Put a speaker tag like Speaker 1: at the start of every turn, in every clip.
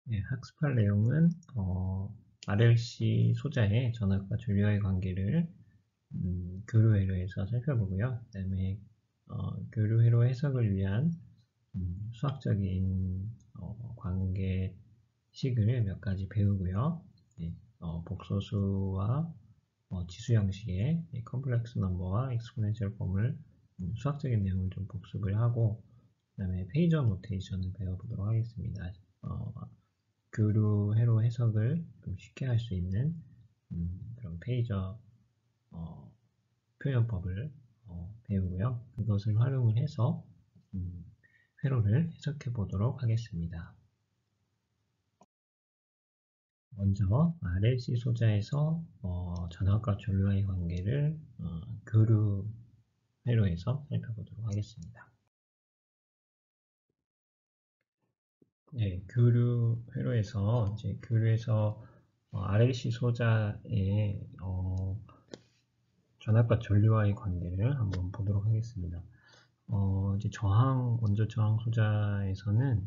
Speaker 1: 네, 학습할 내용은 RLC 소자의 전압과 전류와의 관계를 교류회로에서 살펴보고요. 그 다음에 교류회로 해석을 위한 수학적인 관계식을 몇 가지 배우고요. 네, 복소수와 지수 형식의 컴플렉스 넘버와 익스포넨셜 폼을 수학적인 내용을 좀 복습을 하고 그 다음에 페이저 노테이션을 배워보도록 하겠습니다. 교류 회로 해석을 좀 쉽게 할 수 있는 그런 페이저 표현법을 배우고요. 그것을 활용을 해서 회로를 해석해 보도록 하겠습니다. 먼저 RLC 소자에서 전압과 전류와의 관계를 교류 회로에서 살펴보도록 하겠습니다. 네, 교류 회로에서 이제 교류에서 RLC 소자의 전압과 전류와의 관계를 한번 보도록 하겠습니다. 이제 원자 저항 소자에서는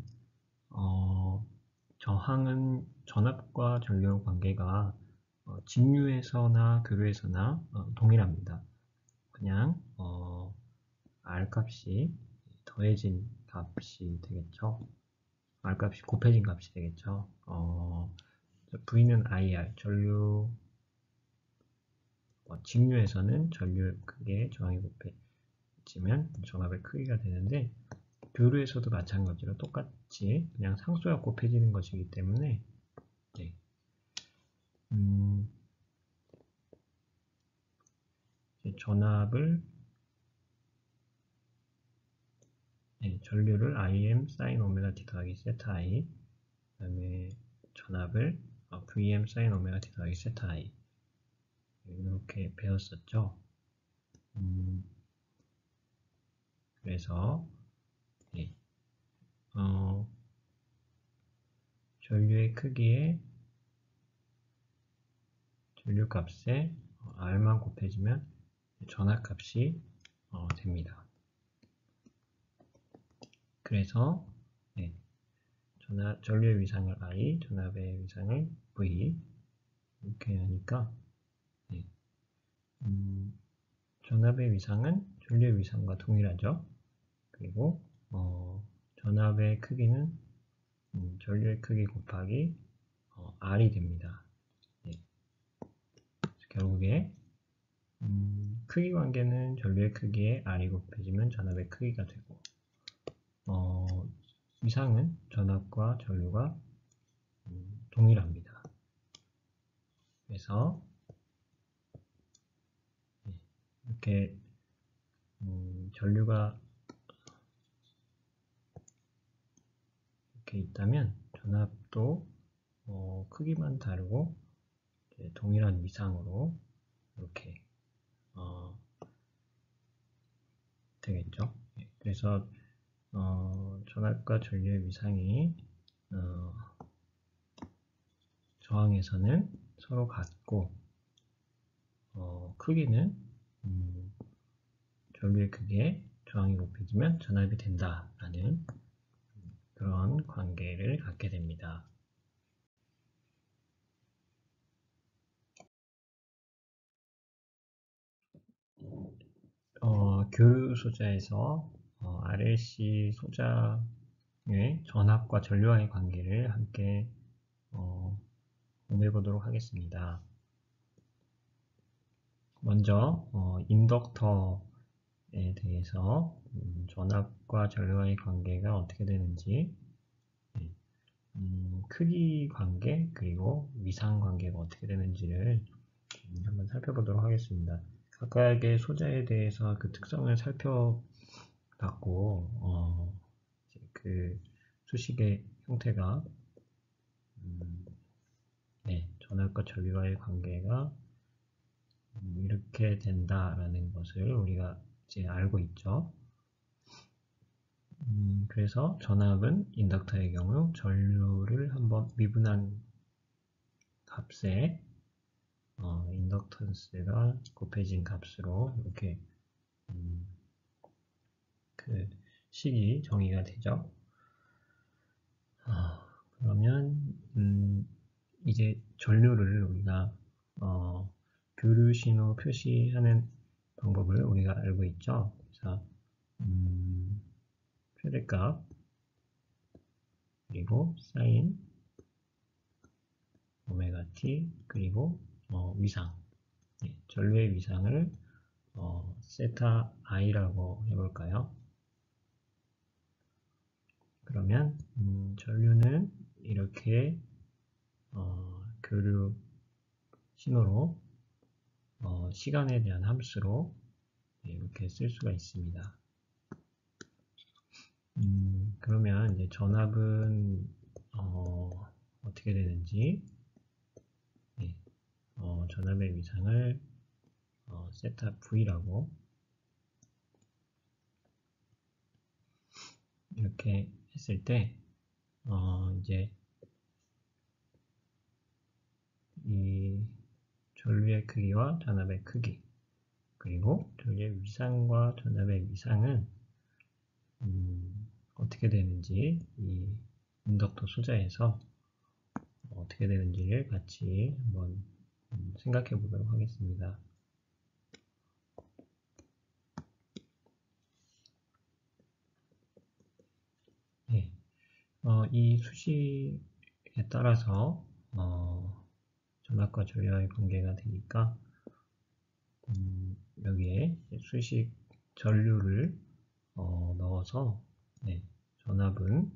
Speaker 1: 저항은 전압과 전류 관계가 직류에서나 교류에서나 동일합니다. 그냥 R 값이 더해진 값이 되겠죠. R 값이 곱해진 값이 되겠죠. V는 IR, 전류 직류에서는 전류 크기의 저항이 곱해지면 전압의 크기가 되는데 교류에서도 마찬가지로 똑같이 그냥 상수가 곱해지는 것이기 때문에 네. 전압을 전류를 Im sin 오메가 t 더하기 세타 i 그 다음에 전압을 Vm sin 오메가 t 더하기 세타 i 이렇게 배웠었죠. 그래서 예, 전류의 크기에 전류 값에 R만 곱해지면 전압 값이 됩니다. 그래서 전류의 위상을 I, 전압의 위상을 V 이렇게 하니까 전압의 위상은 전류의 위상과 동일하죠. 그리고 전압의 크기는 전류의 크기 곱하기 R이 됩니다. 네. 결국에 크기 관계는 전류의 크기에 R이 곱해지면 전압의 크기가 되고 위상은 전압과 전류가 동일합니다. 그래서 이렇게 전류가 이렇게 있다면 전압도 크기만 다르고 동일한 위상으로 이렇게 되겠죠. 그래서 전압과 전류의 위상이 저항에서는 서로 같고 크기는 전류의 크기에 저항이 곱해지면 전압이 된다라는 그런 관계를 갖게 됩니다. 교류 소자에서 RLC 소자의 전압과 전류와의 관계를 함께 공부해 보도록 하겠습니다. 먼저 인덕터에 대해서 전압과 전류와의 관계가 어떻게 되는지 크기 관계 그리고 위상 관계가 어떻게 되는지를 한번 살펴보도록 하겠습니다. 각각의 소자에 대해서 그 특성을 살펴봤고 그 수식의 형태가 전압과 전류와의 관계가 이렇게 된다라는 것을 우리가 이제 알고 있죠. 그래서 전압은 인덕터의 경우 전류를 한번 미분한 값에 인덕턴스가 곱해진 값으로 이렇게 그 식이 정의가 되죠. 그러면 이제 전류를 우리가 교류 신호 표시하는 방법을 우리가 알고 있죠. 그래서 최대값 그리고 사인 오메가 t 그리고 위상, 전류의 위상을 세타 i라고 해볼까요? 그러면 전류는 이렇게 교류 신호로 시간에 대한 함수로 이렇게 쓸 수가 있습니다. 그러면 이제 전압은 어떻게 되는지, 전압의 위상을 세타 v라고 이렇게 했을 때 이제 이 전류의 크기와 전압의 크기 그리고 전류의 위상과 전압의 위상은 어떻게 되는지 이 인덕터 소자에서 어떻게 되는지를 같이 한번 생각해 보도록 하겠습니다. 네, 이 수식에 따라서 전압과 전류의 관계가 되니까 여기에 수식 전류를 넣어서 전압은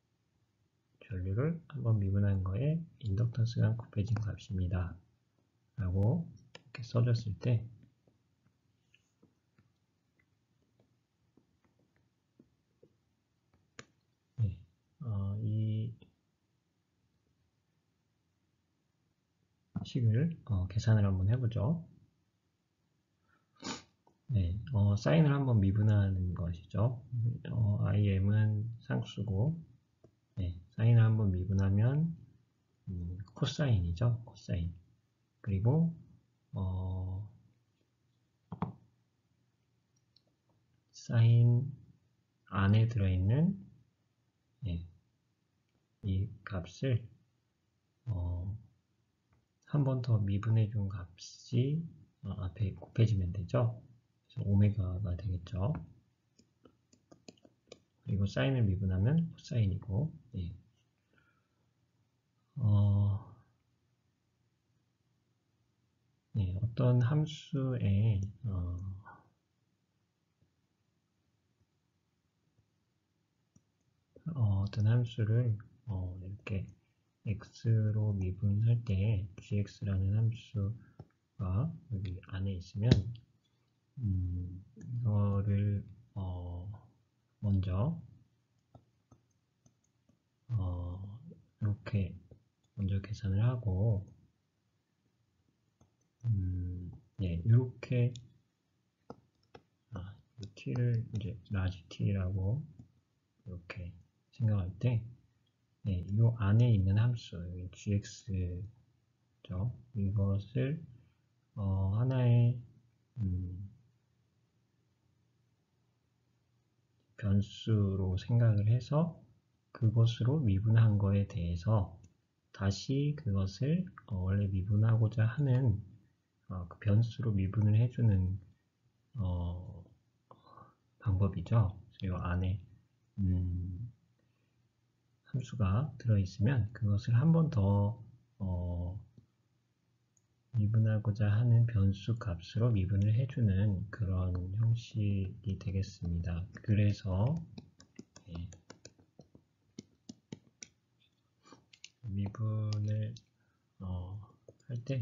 Speaker 1: 전류를 한번 미분한 거에 인덕턴스가 곱해진 값입니다. 라고 이렇게 써줬을 때 이 식을 계산을 한번 해보죠. 사인을 한번 미분하는 것이죠. im은 상수고 사인을 한번 미분하면 코사인이죠. 코사인. 그리고 사인 안에 들어있는 이 값을 한 번 더 미분해 준 값이 앞에 곱해지면 되죠. 그래서 오메가가 되겠죠. 그리고 사인을 미분하면 코사인이고 어떤 함수에 어떤 함수를 이렇게 x로 미분할 때 gx라는 함수가 여기 안에 있으면 이거를 먼저 이렇게 먼저 계산을 하고 이렇게 t를 이제 라지 t라고 이렇게 생각할 때 이 안에 있는 함수 gx죠. 이것을 하나의 변수로 생각을 해서 그것으로 미분한 거에 대해서 다시 그것을 원래 미분하고자 하는 그 변수로 미분을 해주는 방법이죠. 이 안에 함수가 들어있으면 그것을 한 번 더 미분하고자 하는 변수 값으로 미분을 해주는 그런 형식이 되겠습니다. 그래서 미분을 할 때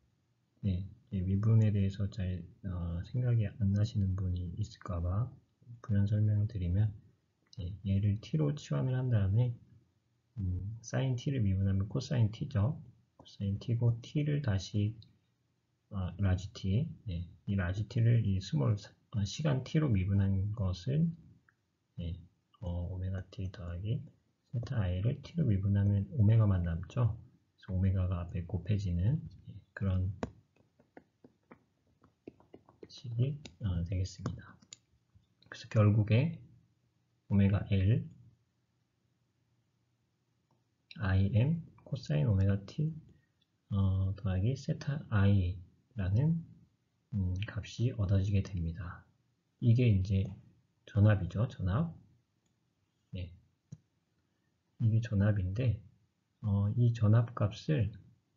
Speaker 1: 미분에 대해서 잘 생각이 안 나시는 분이 있을까봐 부연 설명을 드리면 얘를 t로 치환을 한 다음에 사인 t를 미분하면 코사인 t죠. 코사인 t고 t를 다시 라지 t, 이 라지 t를 이 스몰 시간 t로 미분한 것을 오메가 t 더하기 세타 i를 t로 미분하면 오메가만 남죠. 그래서 오메가가 앞에 곱해지는 그런 식이 되겠습니다. 그래서 결국에 오메가 L im 코사인 오메가 t 더하기 세타 i라는 값이 얻어지게 됩니다. 이게 이제 전압이죠, 전압. 네, 이게 전압인데 이 전압 값을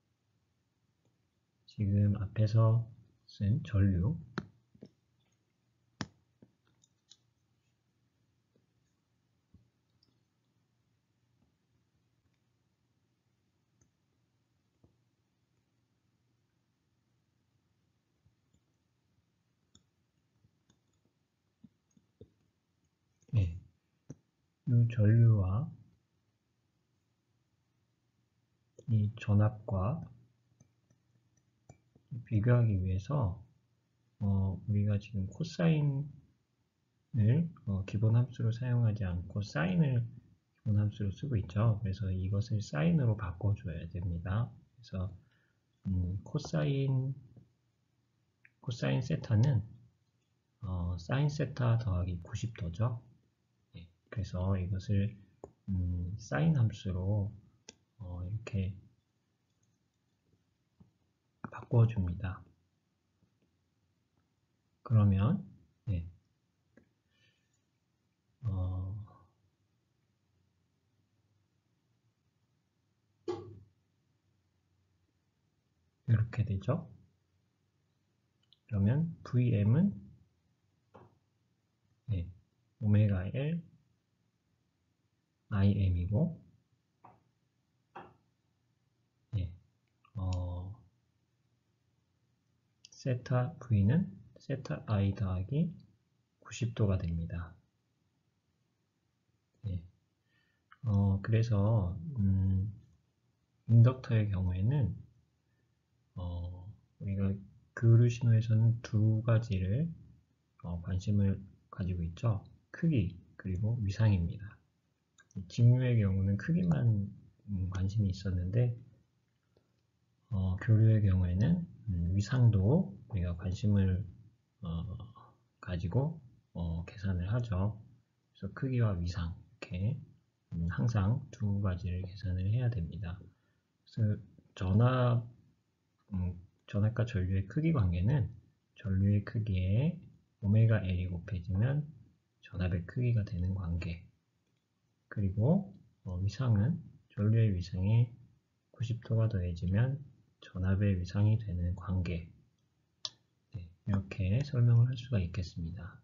Speaker 1: 지금 앞에서 쓴 전류, 네, 이 전류와 이 전압과 비교하기 위해서 우리가 지금 코사인을 기본 함수로 사용하지 않고 사인을 기본 함수로 쓰고 있죠. 그래서 이것을 사인으로 바꿔줘야 됩니다. 그래서 코사인 세타는 사인 세타 더하기 90도죠. 네, 그래서 이것을 사인 함수로 이렇게 바꿔줍니다. 그러면 네, 이렇게 되죠. 그러면 Vm은 네, 오메가 L Im이고 네, 세타 V는 세타 I 더하기 90도가 됩니다. 네, 그래서 인덕터의 경우에는 우리가 교류 신호에서는 두 가지를 관심을 가지고 있죠. 크기 그리고 위상입니다. 직류의 경우는 크기만 관심이 있었는데 교류의 경우에는 위상도 우리가 관심을 가지고 계산을 하죠. 그래서 크기와 위상 이렇게 항상 두 가지를 계산을 해야 됩니다. 그래서 전압과 전류의 크기 관계는 전류의 크기에 오메가 L이 곱해지면 전압의 크기가 되는 관계, 그리고 위상은 전류의 위상에 90도가 더해지면 전압의 위상이 되는 관계. 네, 이렇게 설명을 할 수가 있겠습니다.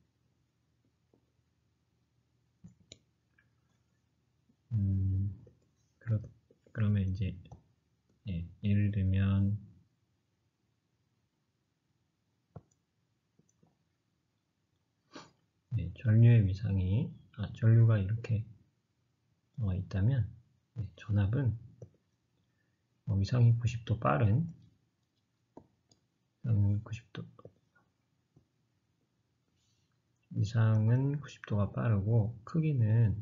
Speaker 1: 그러면 이제 예를 들면 전류의 위상이 전류가 이렇게 있다면 전압은 위상이 90도 빠른 90도 위상은 90도가 빠르고 크기는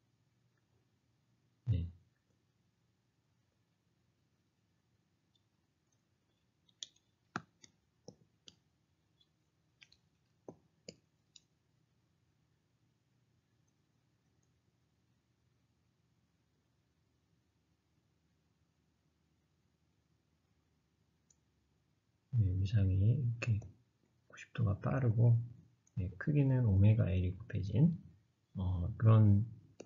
Speaker 1: 위상이 이렇게 90도가 빠르고 크기는 오메가 L이 곱해진 그런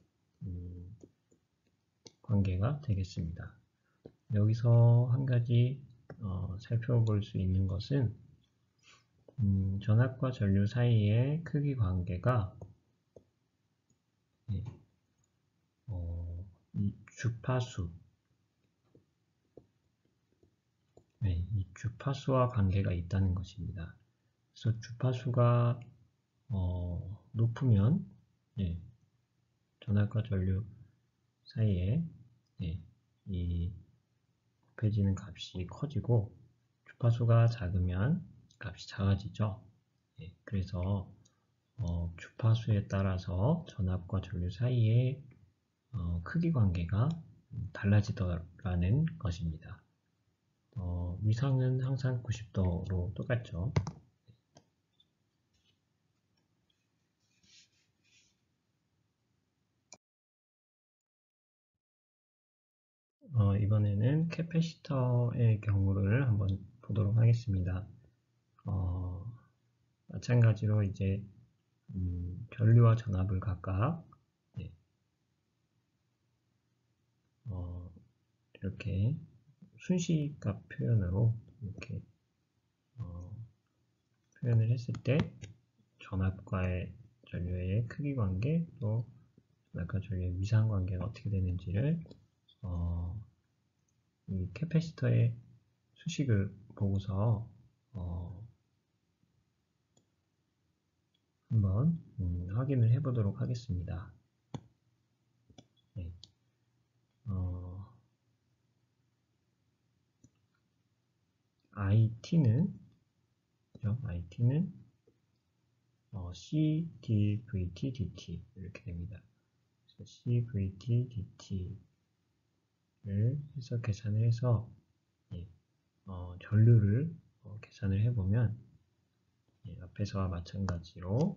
Speaker 1: 관계가 되겠습니다. 여기서 한 가지 살펴볼 수 있는 것은 전압과 전류 사이의 크기 관계가 이 주파수 이 주파수와 관계가 있다는 것입니다. 그래서 주파수가 높으면 전압과 전류 사이에 이 곱해지는 값이 커지고 주파수가 작으면 값이 작아지죠. 그래서 주파수에 따라서 전압과 전류 사이의 크기 관계가 달라지더라는 것입니다. 위상은 항상 90도로 똑같죠. 이번에는 캐패시터의 경우를 한번 보도록 하겠습니다. 마찬가지로 이제 전류와 전압을 각각 네, 이렇게 순시값 표현으로 이렇게 표현을 했을 때 전압과의 전류의 크기 관계, 또 전압과 전류의 위상 관계가 어떻게 되는지를 이 캐패시터의 수식을 보고서 한번 확인을 해 보도록 하겠습니다. 네. IT는 CdVT dt 이렇게 됩니다. CVT dt를 해서 계산을 해서 전류를 계산을 해보면 앞에서와 마찬가지로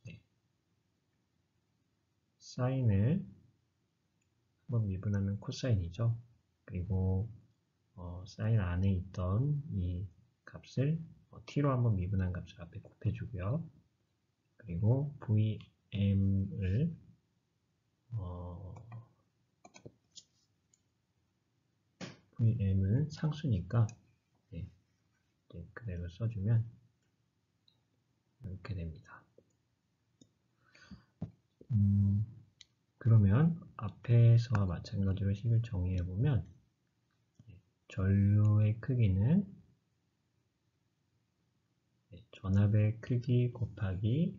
Speaker 1: 사인을 한번 미분하면 코사인이죠. 그리고 사인 안에 있던 이 값을 t로 한번 미분한 값을 앞에 곱해주고요. 그리고 Vm을 Vm은 상수니까 그대로 써주면 이렇게 됩니다. 그러면 앞에서와 마찬가지로 식을 정의해보면 전류의 크기는 전압의 크기 곱하기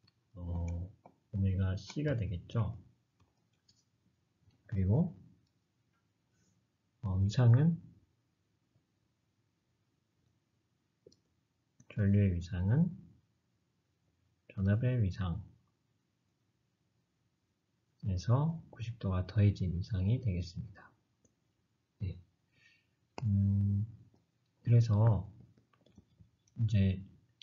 Speaker 1: 오메가 C가 되겠죠. 그리고 위상은 전류의 위상은 전압의 위상에서 90도가 더해진 위상이 되겠습니다. 네. 그래서 이제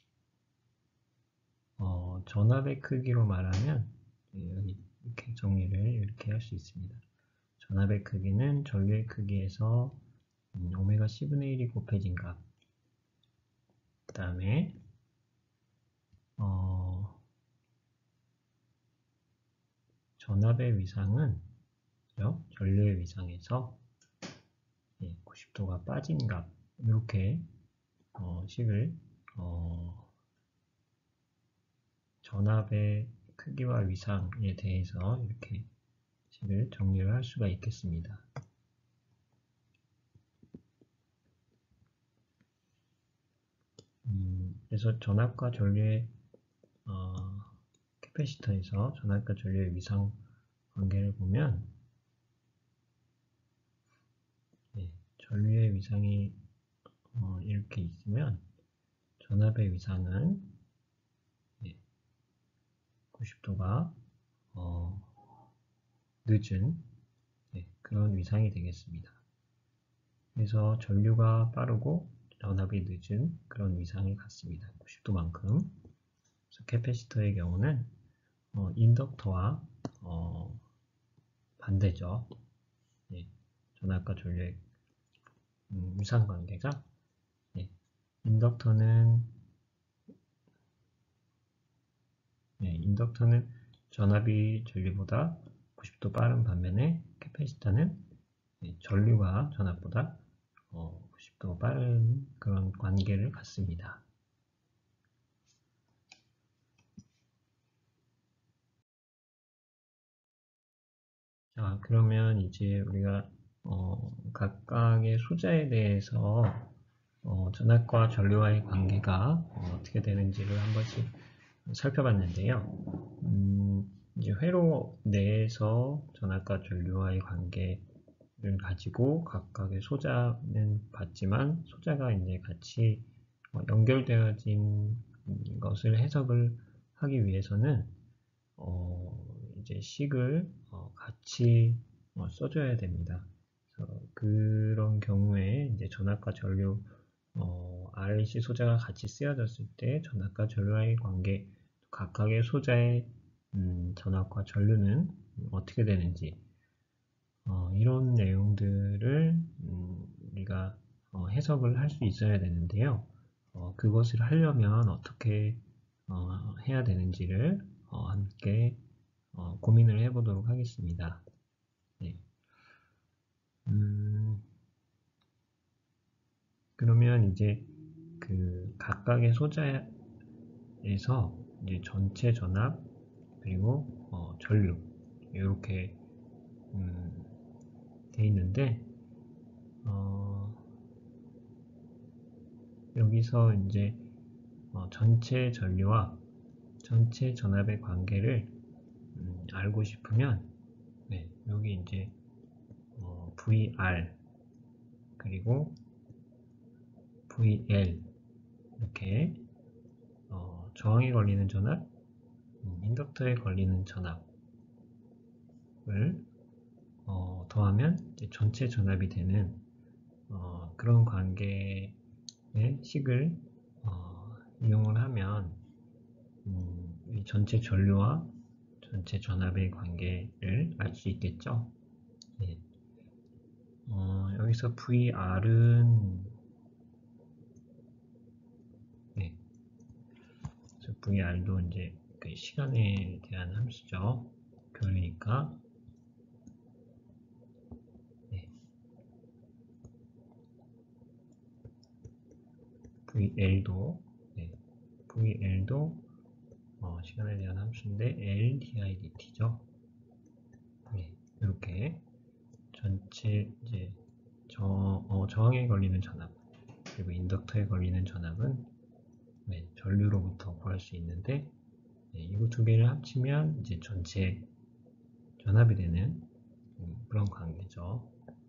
Speaker 1: 전압의 크기로 말하면 여기 이렇게 정리를 이렇게 할 수 있습니다. 전압의 크기는 전류의 크기에서 오메가 C분의 1이 곱해진 값, 그 다음에 전압의 위상은 전류의 위상에서 90도가 빠진 값, 이렇게 식을 전압의 크기와 위상에 대해서 이렇게 식을 정리를 할 수가 있겠습니다. 그래서 전압과 전류의 캐패시터에서 전압과 전류의 위상 관계를 보면 전류의 위상이 이렇게 있으면 전압의 위상은 90도가 늦은 그런 위상이 되겠습니다. 그래서 전류가 빠르고 전압이 늦은 그런 위상이 같습니다. 90도만큼. 그래서 캐패시터의 경우는 인덕터와 반대죠. 전압과 전류의 위상 관계가 인덕터는 전압이 전류보다 90도 빠른 반면에 캐패시터는 전류가 전압보다 90도 빠른 그런 관계를 갖습니다. 자, 그러면 이제 우리가 각각의 소자에 대해서 전압과 전류와의 관계가 어떻게 되는지를 한 번씩 살펴봤는데요. 이제 회로 내에서 전압과 전류와의 관계를 가지고 각각의 소자는 봤지만 소자가 이제 같이 연결되어진 것을 해석을 하기 위해서는 이제 식을 같이 써줘야 됩니다. 그런 경우에 이제 전압과 전류 RLC 소자가 같이 쓰여졌을 때 전압과 전류와의 관계, 각각의 소자의 전압과 전류는 어떻게 되는지 이런 내용들을 우리가 해석을 할 수 있어야 되는데요. 그것을 하려면 어떻게 해야 되는지를 함께 고민을 해보도록 하겠습니다. 네. 그러면 이제 그 각각의 소자에서 이제 전체 전압 그리고 전류 이렇게 돼 있는데 여기서 이제 전체 전류와 전체 전압의 관계를 알고 싶으면 여기 이제 VR 그리고 VL 이렇게 저항에 걸리는 전압, 인덕터에 걸리는 전압을 더하면 이제 전체 전압이 되는 그런 관계의 식을 이용을 하면 이 전체 전류와 전체 전압의 관계를 알 수 있겠죠. 네. 여기서 VR은 VR도 이제 그 시간에 대한 함수죠. 그러니까 VL도 시간에 대한 함수인데 LdIdt죠. 이렇게 전체 이제 저항에 걸리는 전압 그리고 인덕터에 걸리는 전압은 전류로부터 구할 수 있는데 이거 두 개를 합치면 이제 전체 전압이 되는 그런 관계죠.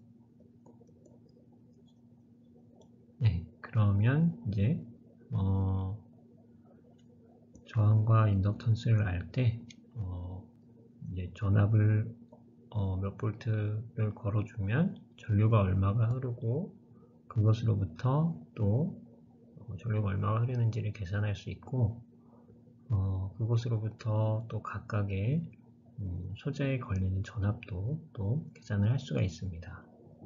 Speaker 1: 그러면 이제 저항과 인덕턴스를 알 때 이제 전압을 몇 볼트를 걸어주면 전류가 얼마가 흐르고 그것으로부터 또 전류가 얼마가 흐르는지를 계산할 수 있고 그것으로부터 또 각각의 소재에 걸리는 전압도 또 계산을 할 수가 있습니다.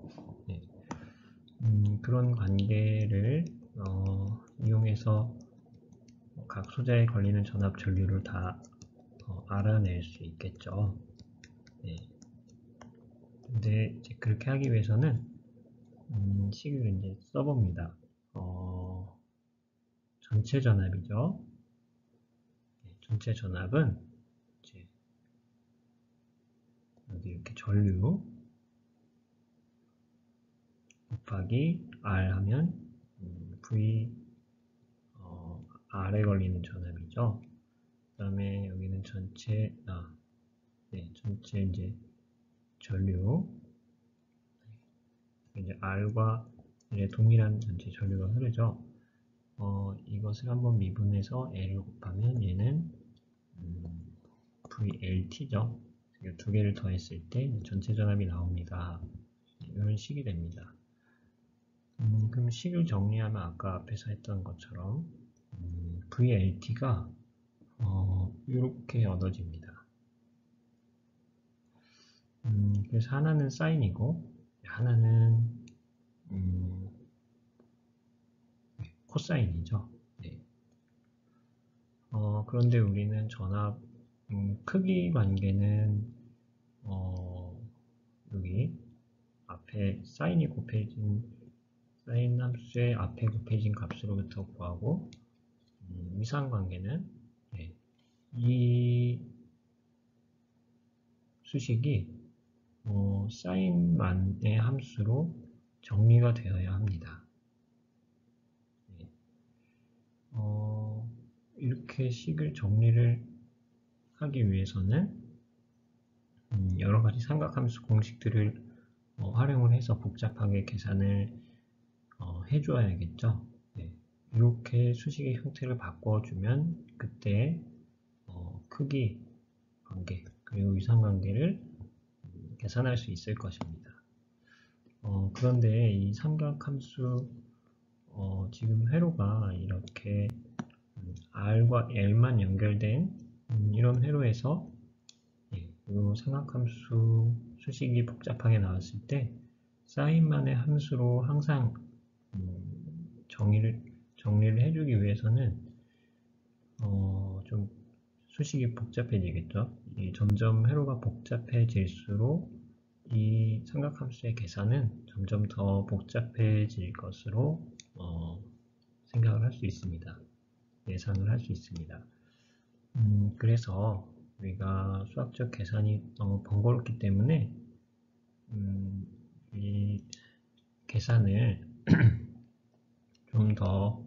Speaker 1: 그런 관계를 이용해서 각 소재에 걸리는 전압 전류를 다 알아낼 수 있겠죠. 근데 이제 그렇게 하기 위해서는 식을 이제 써봅니다. 전체 전압이죠. 전체 전압은 이제 여기 이렇게 전류 곱하기 R 하면 V R에 걸리는 전압이죠. 그 다음에 여기는 전체 전체 이제 전류 이제 R과 동일한 전체 전류가 흐르죠. 이것을 한번 미분해서 L을 곱하면 얘는 VLT죠. 두 개를 더했을 때 전체 전압이 나옵니다. 이런 식이 됩니다. 그럼 식을 정리하면 아까 앞에서 했던 것처럼 VLT가 이렇게 얻어집니다. 그래서 하나는 사인이고 하나는 코사인이죠. 그런데 우리는 전압 크기 관계는 여기 앞에 사인이 곱해진 사인 함수의 앞에 곱해진 값으로부터 구하고 위상관계는 이 수식이 사인만의 함수로 정리가 되어야 합니다. 이렇게 식을 정리를 하기 위해서는 여러가지 삼각함수 공식들을 활용을 해서 복잡하게 계산을 해줘야겠죠. 이렇게 수식의 형태를 바꿔주면 그때 크기 관계 그리고 위상관계를 계산할 수 있을 것입니다. 그런데 이 삼각함수 지금 회로가 이렇게 R과 L만 연결된 이런 회로에서 그리고 삼각함수 수식이 복잡하게 나왔을 때 사인만의 함수로 항상 정리를 해주기 위해서는 좀 수식이 복잡해지겠죠. 점점 회로가 복잡해질수록 이 삼각함수의 계산은 점점 더 복잡해질 것으로 생각을 할 수 있습니다. 예상을 할 수 있습니다. 그래서 우리가 수학적 계산이 너무 번거롭기 때문에 이 계산을 좀 더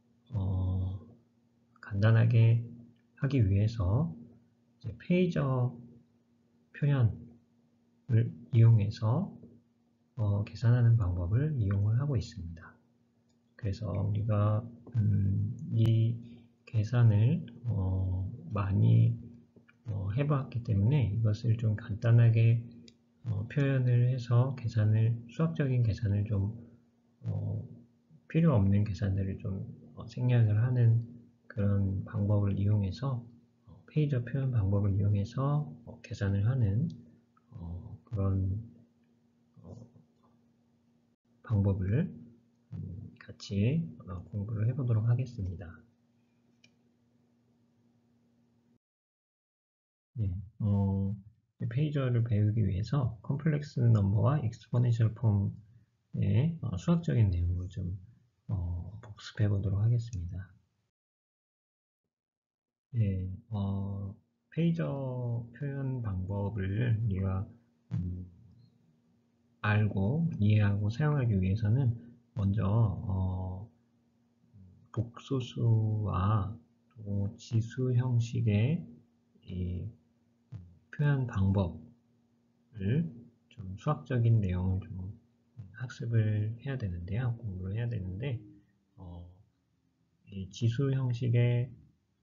Speaker 1: 간단하게 하기 위해서 페이저 표현을 이용해서 계산하는 방법을 이용을 하고 있습니다. 그래서 우리가 이 계산을 많이 해봤기 때문에 이것을 좀 간단하게 표현을 해서 수학적인 계산을 좀 필요 없는 계산들을 좀 생략을 하는 그런 방법을 이용해서 페이저 표현 방법을 이용해서 계산을 하는 그런 방법을 같이 공부를 해보도록 하겠습니다. 네, 페이저를 배우기 위해서 컴플렉스 넘버와 익스포넨셜 폼의 수학적인 내용을 좀 복습해 보도록 하겠습니다. 네, 페이저 표현 방법을 우리가 알고 이해하고 사용하기 위해서는 먼저 복소수와 또 지수 형식의 이 표현 방법을 좀 수학적인 내용을 좀 학습을 해야 되는데요. 공부를 해야 되는데 이 지수 형식의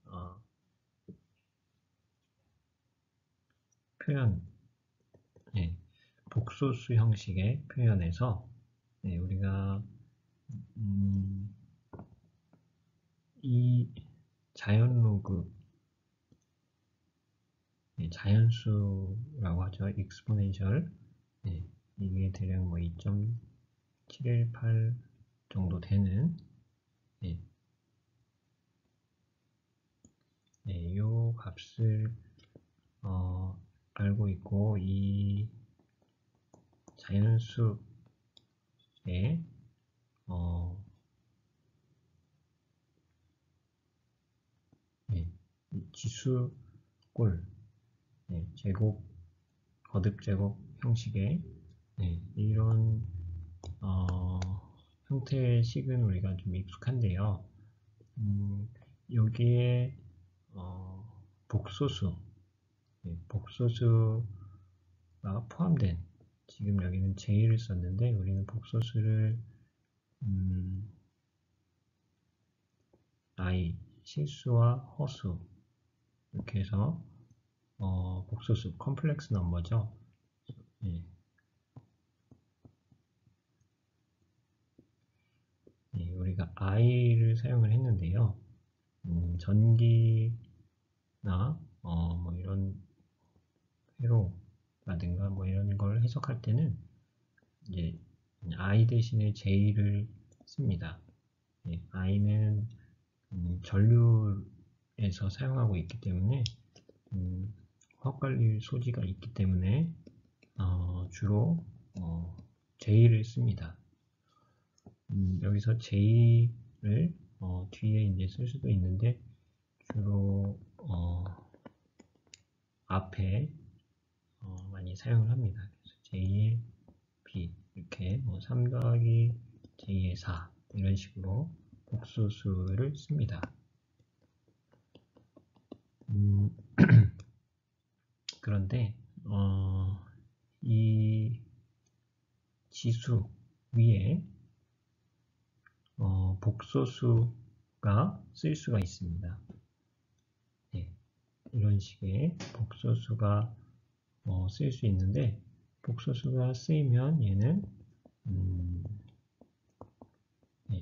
Speaker 1: 표현, 네, 복소수 형식의 표현에서 네, 우리가 이 자연로그, 네, 자연수라고 하죠. 익스포넨셜. 네, 이게 대략 뭐 2.718 정도 되는 네, 네, 요 값을 알고 있고 이 자연수의 네, 지수꼴 네, 제곱 거듭 제곱 형식의 네, 이런 형태의 식은 우리가 좀 익숙한데요. 여기에 복소수 네, 복소수가 포함된 지금 여기는 J를 썼는데 우리는 복소수를 I 실수와 허수 이렇게 해서 복소수 컴플렉스 넘버죠. 네. 네, 우리가 I를 사용을 했는데요. 전기나 뭐 이런 회로라든가 뭐 이런 걸 해석할 때는 이제 I 대신에 J를 씁니다. 네, I는 전류에서 사용하고 있기 때문에 헛갈릴 소지가 있기 때문에 주로 J를 씁니다. 여기서 J를 뒤에 이제 쓸 수도 있는데 주로 앞에 많이 사용을 합니다. 그래서 J의 B 이렇게 뭐 3 더하기 J의 4 이런 식으로 복소수를 씁니다. 그런데 이 지수 위에 복소수가 쓸 수가 있습니다. 네, 이런 식의 복소수가 쓸 수 있는데 복소수가 쓰이면 얘는 네,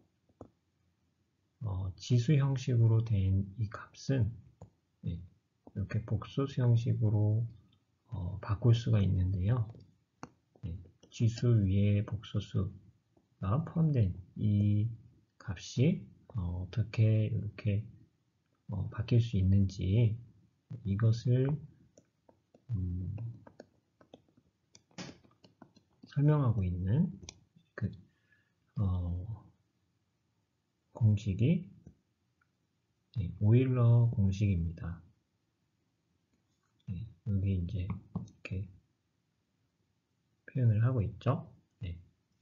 Speaker 1: 지수 형식으로 된 이 값은 네, 이렇게 복소수 형식으로 바꿀 수가 있는데요. 네, 지수 위에 복소수가 포함된 이 값이 어떻게 이렇게 바뀔 수 있는지 이것을 설명하고 있는 그 공식이 오일러 공식입니다. 네, 여기 이제 이렇게 표현을 하고 있죠. 네.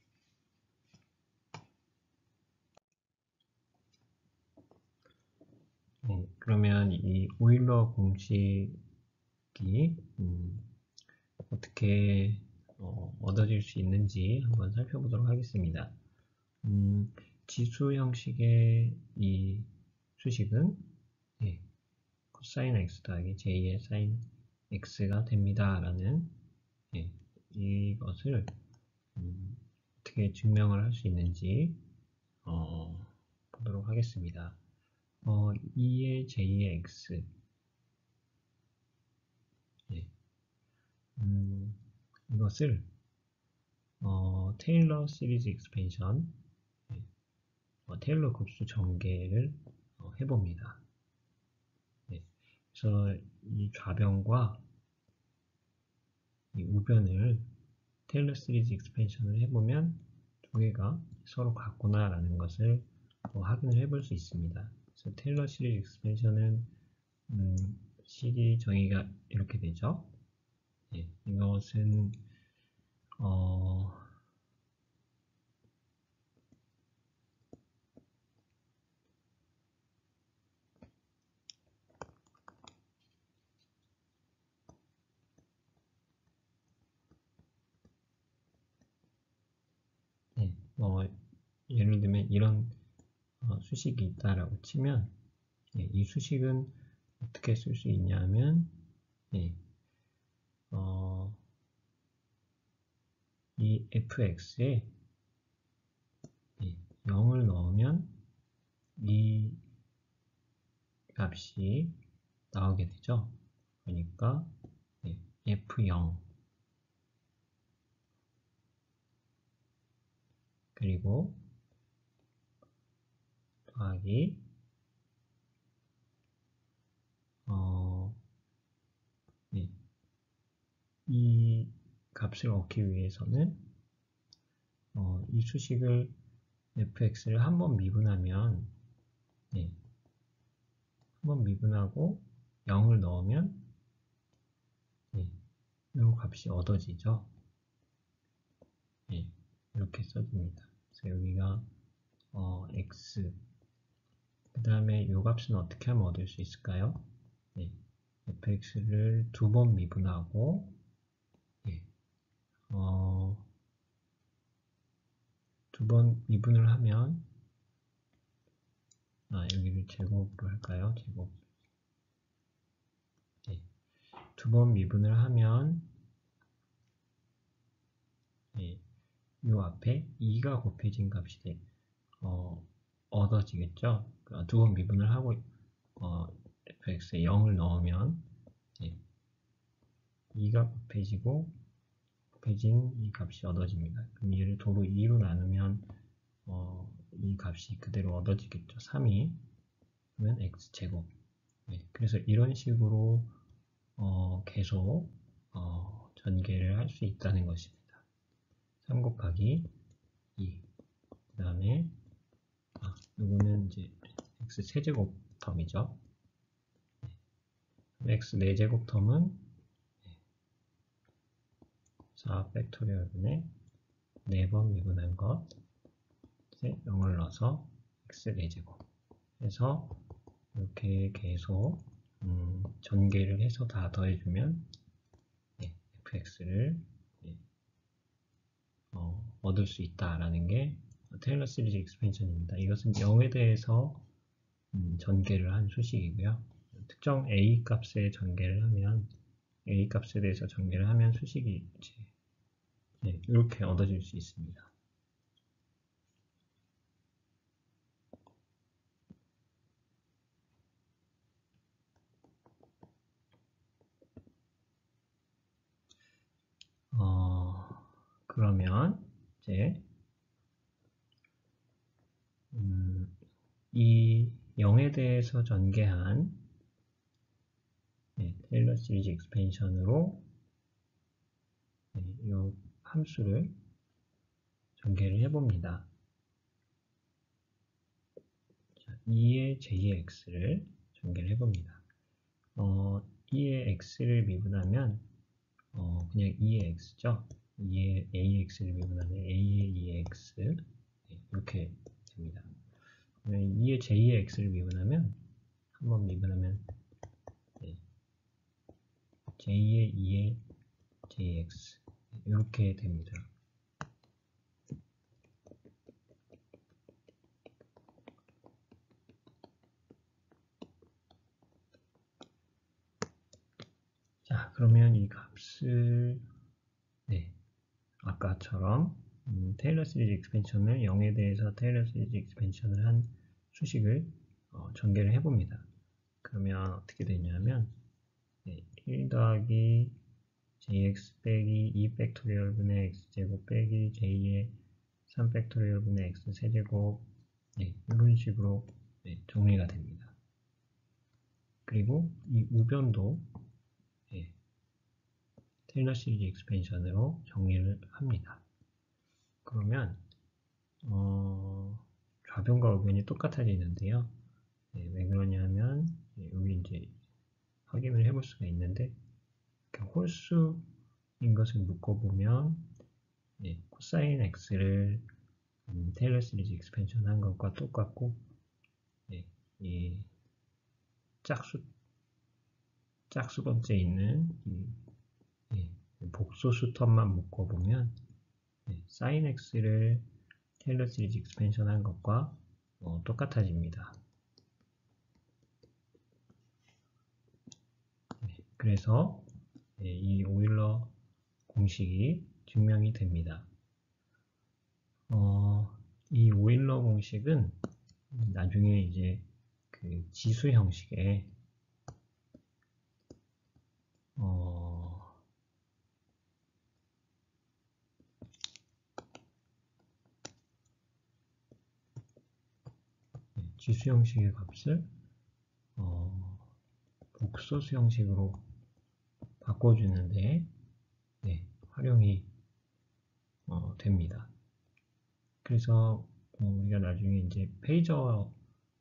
Speaker 1: 그러면 이 오일러 공식이 어떻게 얻어질 수 있는지 한번 살펴보도록 하겠습니다. 지수 형식의 이 수식은 코사인 x 더하기 j의 사인 x가 됩니다. 라는 이것을 어떻게 증명을 할 수 있는지 보도록 하겠습니다. 2의 j의 x 이것을 테일러 시리즈 익스펜션 테일러 급수 전개를 해봅니다. 그래서 이 좌변과 이 우변을 테일러 시리즈 익스펜션을 해보면 두 개가 서로 같구나 라는 것을 확인을 해볼 수 있습니다. 그래서 테일러 시리즈 익스펜션은 식이 정의가 이렇게 되죠. 이것은 예를 들면 이런 수식이 있다라고 치면 이 수식은 어떻게 쓸 수 있냐면 이 fx에 0을 넣으면 이 값이 나오게 되죠. 그러니까 f0 그리고 더하기 이 값을 얻기 위해서는 이 수식을 fx를 한번 미분하면 한번 미분하고 0을 넣으면 이 값이 얻어지죠. 이렇게 써줍니다. 그래서 여기가 x 그 다음에 이 값은 어떻게 하면 얻을 수 있을까요? fx를 두 번 미분하고 두 번 미분을 하면 여기를 제곱으로 할까요? 제곱 두 번 미분을 하면 이 앞에 2가 곱해진 값이 얻어지겠죠? 두 번 미분을 하고 fx에 0을 넣으면 2가 곱해진 이 값이 얻어집니다. 그럼 얘를 도로 2로 나누면 이 값이 그대로 얻어지겠죠. 3이 그러면 x제곱 그래서 이런 식으로 계속 전개를 할 수 있다는 것입니다. 3 곱하기 2 그 다음에 이거는 이제 x 세제곱 텀이죠. x 4제곱 텀은 4 팩토리얼분의 4번 미분한 것 0을 넣어서 x 4제곱 해서 이렇게 계속 전개를 해서 다 더해주면 fx를 얻을 수 있다라는 게 테일러 시리즈 익스펜션입니다. 이것은 0에 대해서 전개를 한 수식이고요. 특정 a 값에 전개를 하면 a 값에 대해서 전개를 하면 수식이 이제 이렇게 얻어질 수 있습니다. 그러면 이제 이 0에 대해서 전개한 테일러 시리즈 익스펜션으로 이 함수를 전개를 해봅니다. 2의 JX를 전개를 해봅니다. 2의 X를 미분하면 그냥 2의 X죠. 2의 AX를 미분하면 A의 2의 X 이렇게 됩니다. 2의 J의 X를 미분하면 한번 미분하면 J의 2의 JX 이렇게 됩니다. 자, 그러면 이 값을 아까처럼 테일러 시리즈 익스펜션을 0에 대해서 테일러 시리즈 익스펜션을 한 수식을 전개를 해봅니다. 그러면 어떻게 되냐면 1 더하기 jx 빼기 2 팩토리얼 분의 x제곱 빼기 j의 3 팩토리얼 분의 x 세제곱 이런 식으로 정리가 됩니다. 그리고 이 우변도 테일러 시리즈 익스펜션으로 정리를 합니다. 그러면 좌변과 우변이 똑같아지는데요. 왜 그러냐면 여기 이제 확인을 해볼 수가 있는데 홀수인 것을 묶어보면 코사인 x를 테일러 시리즈 익스펜션 한 것과 똑같고 이 짝수 번째 있는 복소수 텀만 묶어보면 sin x를 테일러 시리즈 익스펜션 한 것과 똑같아집니다. 그래서 이 오일러 공식이 증명이 됩니다. 이 오일러 공식은 나중에 이제 그 지수 형식에 지수 형식의 값을 복소수 형식으로 바꿔주는데 활용이 됩니다. 그래서 우리가 나중에 이제 페이저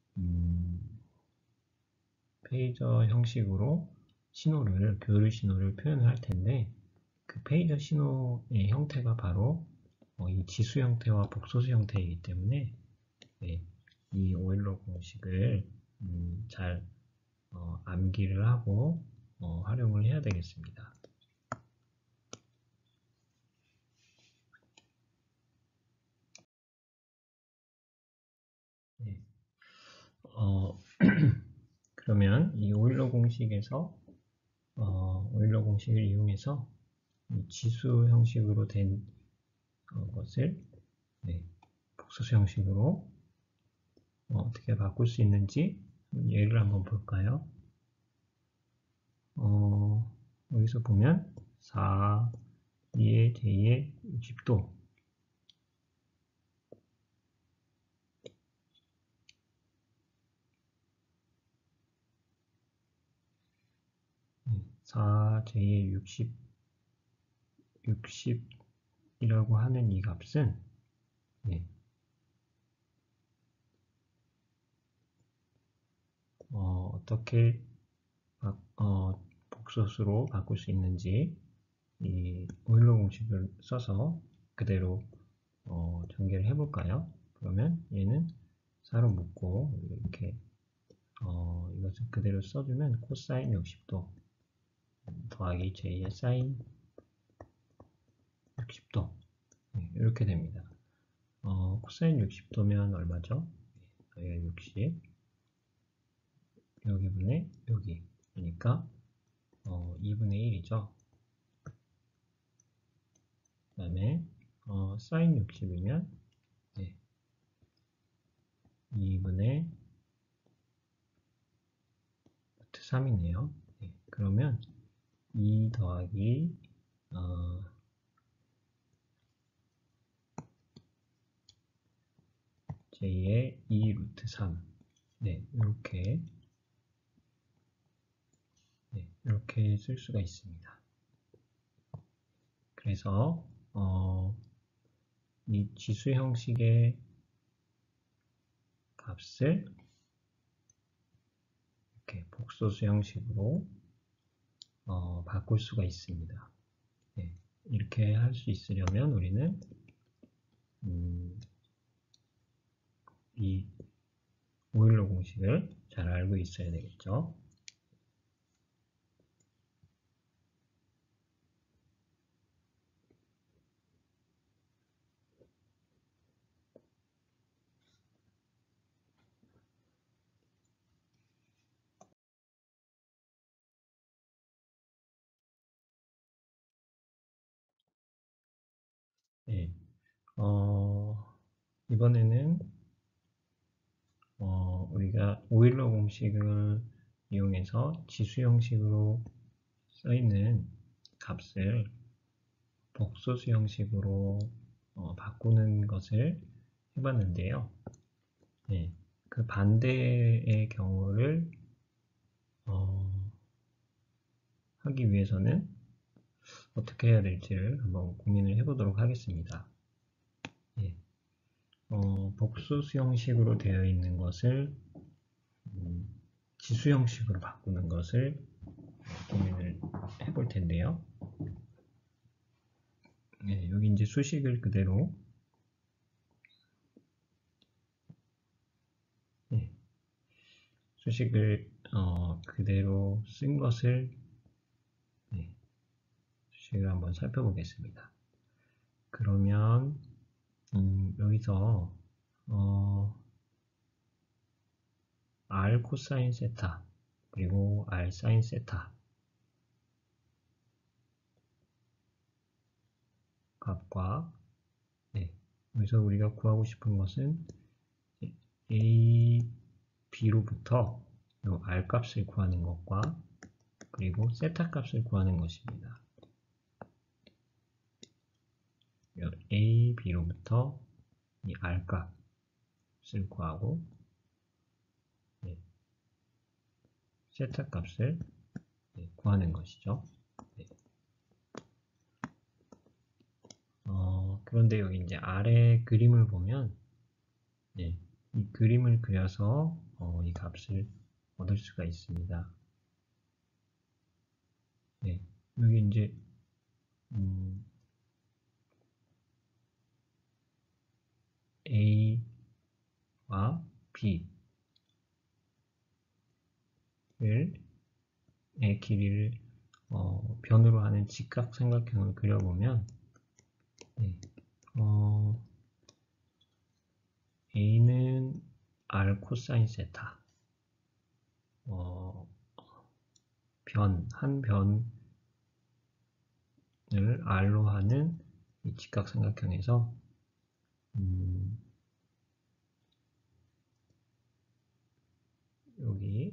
Speaker 1: 형식으로 교류 신호를 표현을 할 텐데 그 페이저 신호의 형태가 바로 이 지수 형태와 복소수 형태이기 때문에 이 오일러 공식을 잘 암기를 하고 활용을 해야 되겠습니다. 그러면 이 오일러 공식에서 오일러 공식을 이용해서 지수 형식으로 된 것을 복소수 형식으로 어떻게 바꿀 수 있는지 예를 한번 볼까요? 여기서 보면 4, 2의 j의 60도 4j의 60이라고 하는 이 값은 어떻게 복소수로 바꿀 수 있는지 이 오일러 공식을 써서 그대로 전개를 해볼까요? 그러면 얘는 4로 묶고 이렇게 이것을 그대로 써주면 코사인 60도 더하기 j의 사인 60도 이렇게 됩니다. 코사인 60도면 얼마죠? 여기가 60 여기분의 여기 그러니까 2분의 1이죠. 그 다음에 사인 60이면 2분의 3이네요. 그러면 2 더하기 j의 2 루트 3. 네, 이렇게 쓸 수가 있습니다. 그래서 이 지수 형식의 값을 이렇게 복소수 형식으로 바꿀 수가 있습니다. 네, 이렇게 할 수 있으려면 우리는 이 오일러 공식을 잘 알고 있어야 되겠죠. 네, 이번에는 우리가 오일러 공식을 이용해서 지수 형식으로 써있는 값을 복소수 형식으로 바꾸는 것을 해봤는데요. 네, 그 반대의 경우를 하기 위해서는 어떻게 해야 될지를 한번 고민을 해보도록 하겠습니다. 예, 복소수 형식으로 되어 있는 것을 지수 형식으로 바꾸는 것을 고민을 해볼 텐데요. 네, 여기 이제 수식을 그대로 수식을 그대로 쓴 것을 수식을 한번 살펴보겠습니다. 그러면 여기서 R 코사인 세타 그리고 R 사인 세타 값과 여기서 우리가 구하고 싶은 것은 A, B로부터 이 R 값을 구하는 것과 그리고 세타 값을 구하는 것입니다. A, B로부터 이 R 값을 구하고 세타 값을 구하는 것이죠. 그런데 여기 이제 아래 그림을 보면 이 그림을 그려서 이 값을 얻을 수가 있습니다. 여기 이제 A와 B의 길이를 변으로 하는 직각삼각형을 그려보면 A는 R 코사인 세타 한 변을 R로 하는 이 직각삼각형에서 여기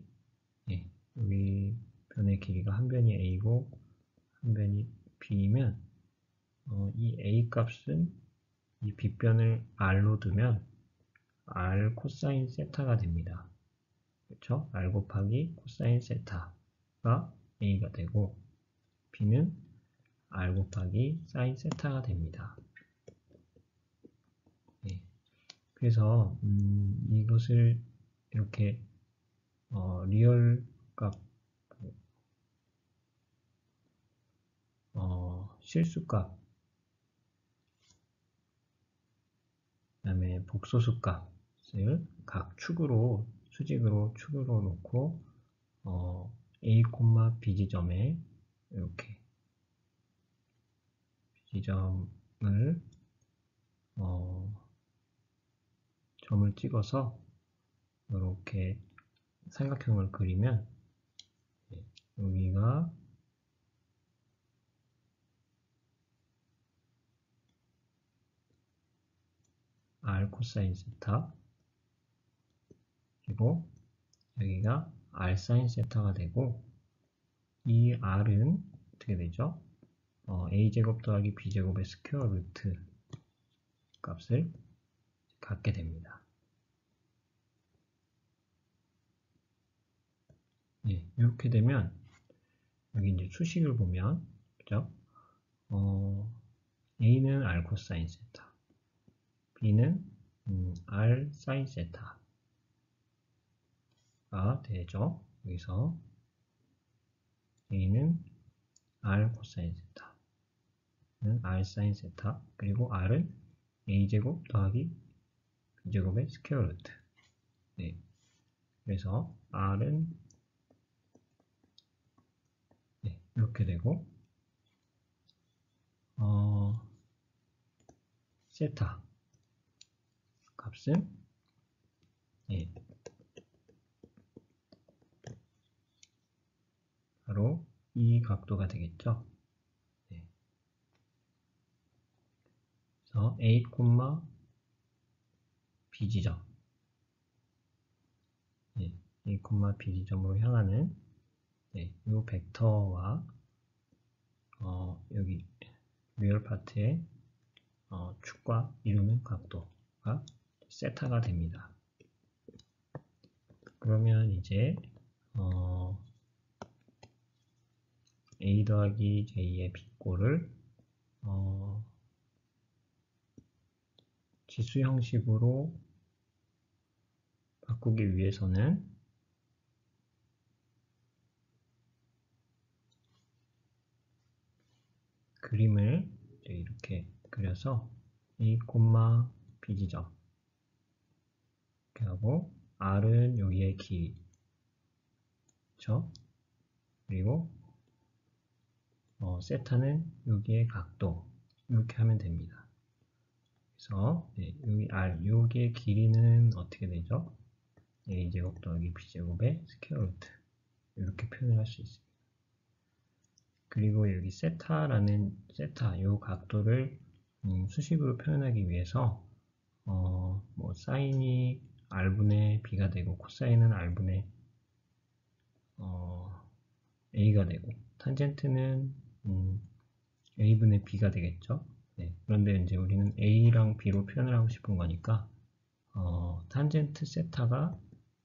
Speaker 1: 변의 길이가 한 변이 A고 한 변이 B이면 이 A 값은 이 B변을 R로 두면 R 코사인 세타가 됩니다. 그렇죠? R 곱하기 코사인 세타가 A가 되고 B는 R 곱하기 사인 세타가 됩니다. 그래서 이것을 이렇게 리얼 값 실수값 그 다음에 복소수 값을 각 축으로 수직으로 축으로 놓고 A, B 지점에 이렇게 지점을 점을 찍어서 이렇게 삼각형을 그리면 여기가 R 코사인 세타 그리고 여기가 R 사인 세타가 되고 이 R은 어떻게 되죠? A제곱 더하기 B제곱의 스퀘어 루트 값을 갖게 됩니다. 네, 이렇게 되면 여기 이제 수식을 보면 그죠? A는 R 코사인 세타, B는 R 사인 세타가 되죠. 여기서 A는 R 코사인 세타는 R 사인 세타, 그리고 R은 A제곱 더하기 B제곱의 스퀘어 루트. 네, 그래서 R은 네, 이렇게 되고 세타 값은 예, 바로 이 각도가 되겠죠. 네. 그래서 A, B 지점, 네, A, B 지점으로 향하는 네, 이 벡터와 여기 리얼 파트의 축과 이루는 각도가 세타가 됩니다. 그러면 이제 A 더하기 J의 B꼴을 지수 형식으로 바꾸기 위해서는 그림을 이렇게 그려서 A, B 지점 이렇게 하고 R은 여기의 길이, 그렇죠? 그리고 세타는 여기의 각도, 이렇게 하면 됩니다. 그래서 네, 여기 R, 여기의 길이는 어떻게 되죠? A제곱 더하기 B제곱의 스퀘어 루트, 이렇게 표현을 할 수 있습니다. 그리고 여기 세타라는 세타, 이 각도를 수식으로 표현하기 위해서 뭐 사인이 R분의 B가 되고 코사인은 R분의 A가 되고 탄젠트는 A분의 B가 되겠죠. 네, 그런데 이제 우리는 A랑 B로 표현을 하고 싶은 거니까 탄젠트 세타가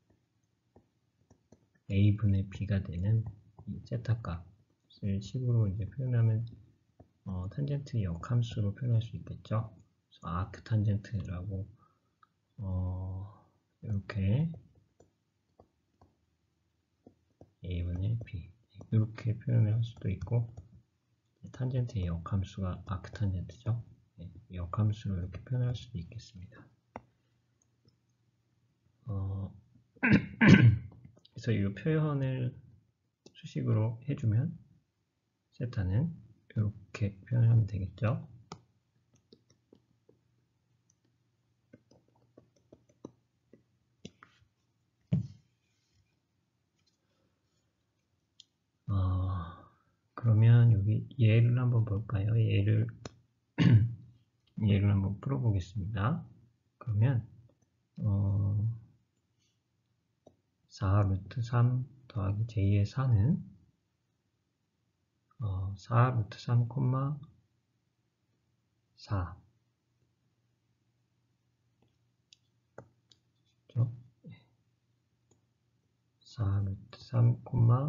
Speaker 1: A분의 B가 되는 이 세타 값을 식으로 이제 표현하면 탄젠트 역함수로 표현할 수 있겠죠. 그래서 아크 탄젠트라고 이렇게 A분의 B 이렇게 표현을 할 수도 있고, 탄젠트의 역함수가 아크 탄젠트죠. 네, 역함수로 이렇게 표현할 수도 있겠습니다. 그래서 이 표현을 수식으로 해주면 세타는 이렇게 표현을 하면 되겠죠. 그러면 여기 예를 한번 볼까요? 예를 한번 풀어보겠습니다. 그러면 4 루트 3 더하기 j의 4는 4 루트 3, 4 그렇죠? 4 루트 3,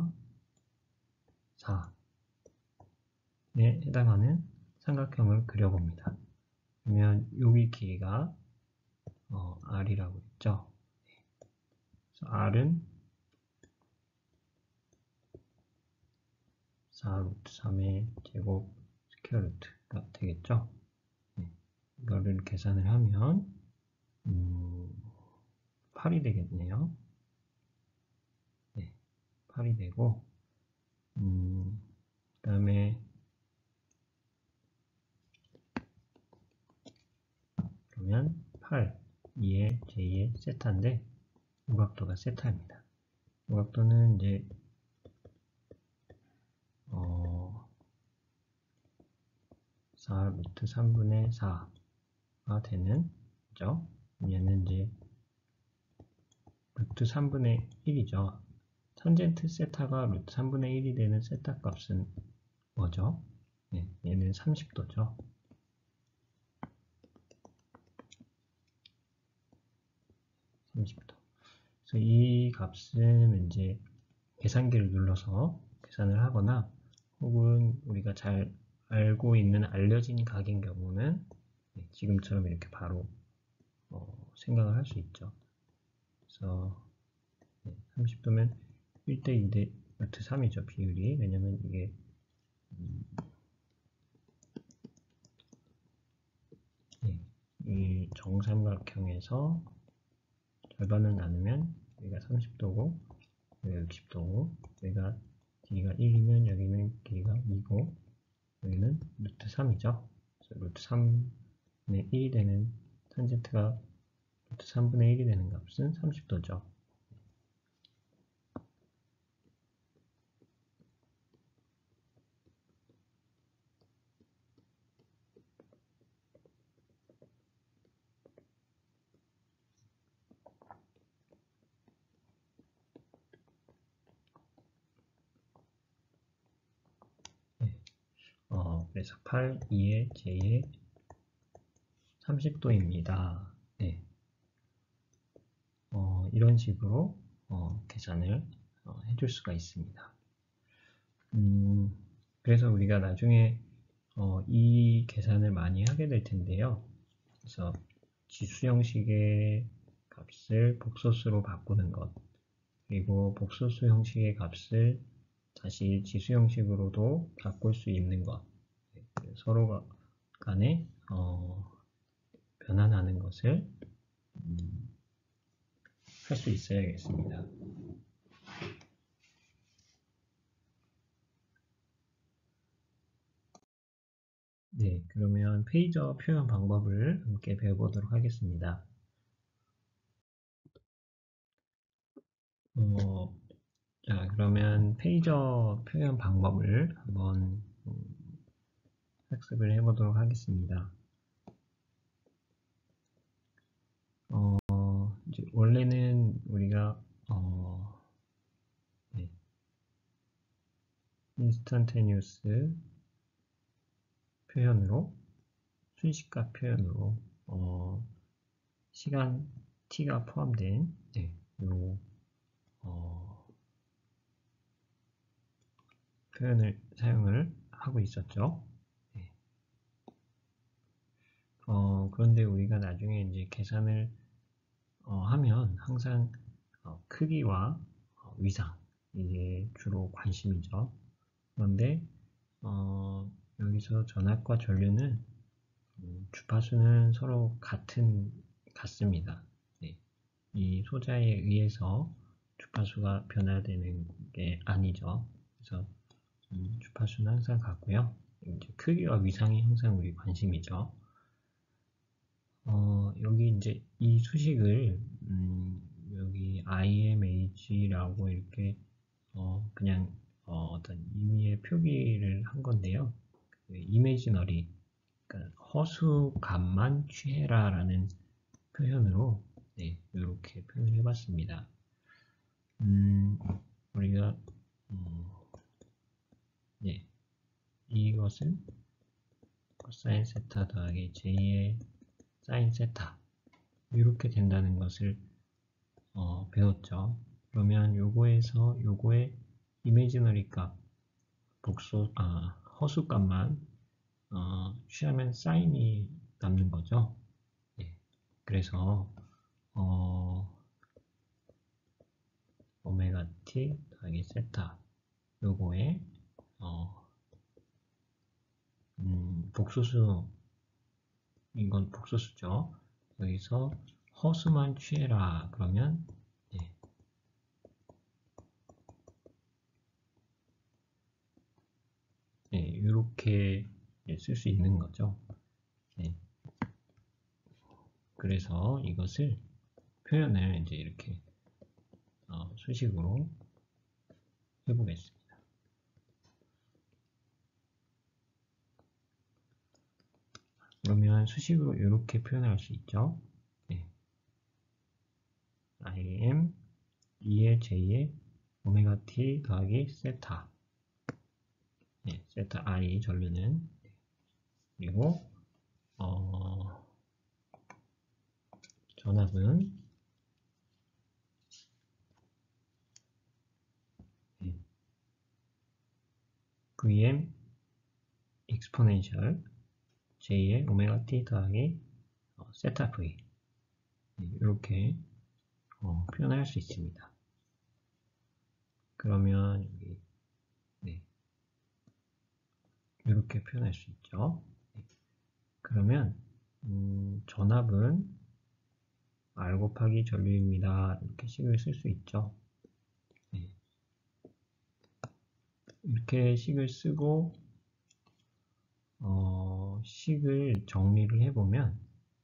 Speaker 1: 4에 해당하는 삼각형을 그려봅니다. 그러면 여기 길이가 R이라고 했죠. 그래서 R은 4 루트 3의 제곱 스퀘어 루트가 되겠죠. 네. 이거를 계산을 하면 8이 되겠네요. 네, 8이 되고 그 다음에 그러면 8, 2의 j의 세타인데 우각도가 세타입니다. 우각도는 이제 4 루트 3분의 4가 되는 거죠. 얘는 이제 루트 3분의 1이죠. 탄젠트 세타가 루트 3분의 1이 되는 세타 값은 뭐죠? 네, 얘는 30도죠. 30도. 그래서 이 값은 이제 계산기를 눌러서 계산을 하거나 혹은 우리가 잘 알고 있는 알려진 가게인 경우는 지금처럼 이렇게 바로 생각을 할 수 있죠. 그래서 30도면 1대 2대 루트 3이죠. 비율이. 왜냐면 이게 이 정삼각형에서 절반을 나누면 여기가 30도고 여기가 60도고 여기가 길이가 1이면 여기는 길이가 2고 여기는 루트 3이죠. 그래서 루트 3분의 1이 되는 탄젠트가 루트 3분의 1이 되는 값은 30도죠. 그래서 8, 2의 제의 30도입니다. 네. 이런 식으로 계산을 해줄 수가 있습니다. 그래서 우리가 나중에 이 계산을 많이 하게 될 텐데요. 그래서 지수 형식의 값을 복소수로 바꾸는 것, 그리고 복소수 형식의 값을 다시 지수 형식으로도 바꿀 수 있는 것, 서로 간에 변환하는 것을 할 수 있어야겠습니다. 네, 그러면 페이저 표현 방법을 함께 배워보도록 하겠습니다. 자, 그러면 페이저 표현 방법을 한번 학습을 해보도록 하겠습니다. 이제 원래는 우리가 인스턴테니우스 표현으로 순식각 표현으로 시간 t가 포함된 요 표현을 사용을 하고 있었죠. 그런데 우리가 나중에 이제 계산을 하면 항상 크기와 위상 이게 주로 관심이죠. 그런데 여기서 전압과 전류는 주파수는 서로 같습니다. 네. 이 소자에 의해서 주파수가 변화되는 게 아니죠. 그래서 주파수는 항상 같고요. 이제 크기와 위상이 항상 우리 관심이죠. 여기 이제 이 수식을 여기 IMH라고 이렇게 그냥 어떤 임의의 표기를 한 건데요. 이미지너리, 그러니까 허수값만 취해라 라는 표현으로 이렇게 표현을 해봤습니다. 우리가 이것은 코사인 세타 더하기 J의 사인 세타 이렇게 된다는 것을 배웠죠. 그러면 요거에서 요거의 이미지너리 값 허수값만 취하면 사인이 남는 거죠. 그래서 오메가 t 더하기 세타 요거에 복소수 이건 복소수죠. 여기서 허수만 취해라 그러면 이렇게 쓸 수 있는 거죠. 그래서 이것을 표현을 이제 이렇게 수식으로 해보겠습니다. 그러면 수식으로 이렇게 표현할 수 있죠. IM 2의 J의 오메가 T 더하기 세타 세타 I 전류는 그리고 전압은 vm exponential j의 오메가 t 더하기 세타 v 이렇게 표현할 수 있습니다. 그러면 여기 이렇게 표현할 수 있죠. 그러면 전압은 R 곱하기 전류입니다. 이렇게 식을 쓸 수 있죠. 이렇게 식을 쓰고 식을 정리를 해보면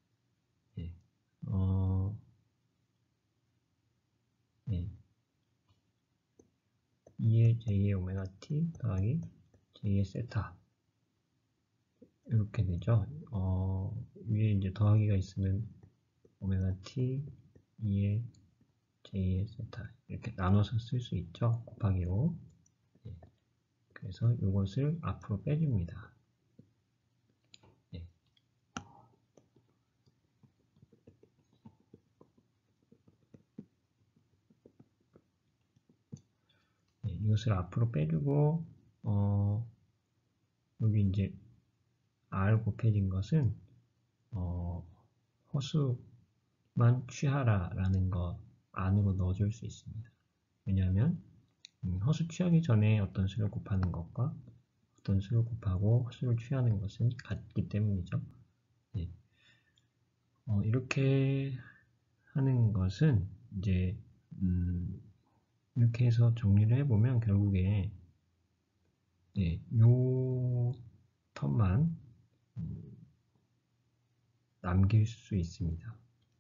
Speaker 1: 2의 j의 오메가 t 더하기 j의 세타 이렇게 되죠. 위에 이제 더하기가 있으면 오메가 t 2의 j의 세타 이렇게 나눠서 쓸 수 있죠. 곱하기로. 그래서 이것을 앞으로 빼줍니다. 이것을 앞으로 빼주고 여기 이제 R 곱해진 것은 허수만 취하라 라는 거 안으로 넣어줄 수 있습니다. 왜냐하면 허수 취하기 전에 어떤 수를 곱하는 것과 어떤 수를 곱하고 허수를 취하는 것은 같기 때문이죠. 이렇게 하는 것은 이제 이렇게 해서 정리를 해보면 결국에 요 텀만 남길 수 있습니다.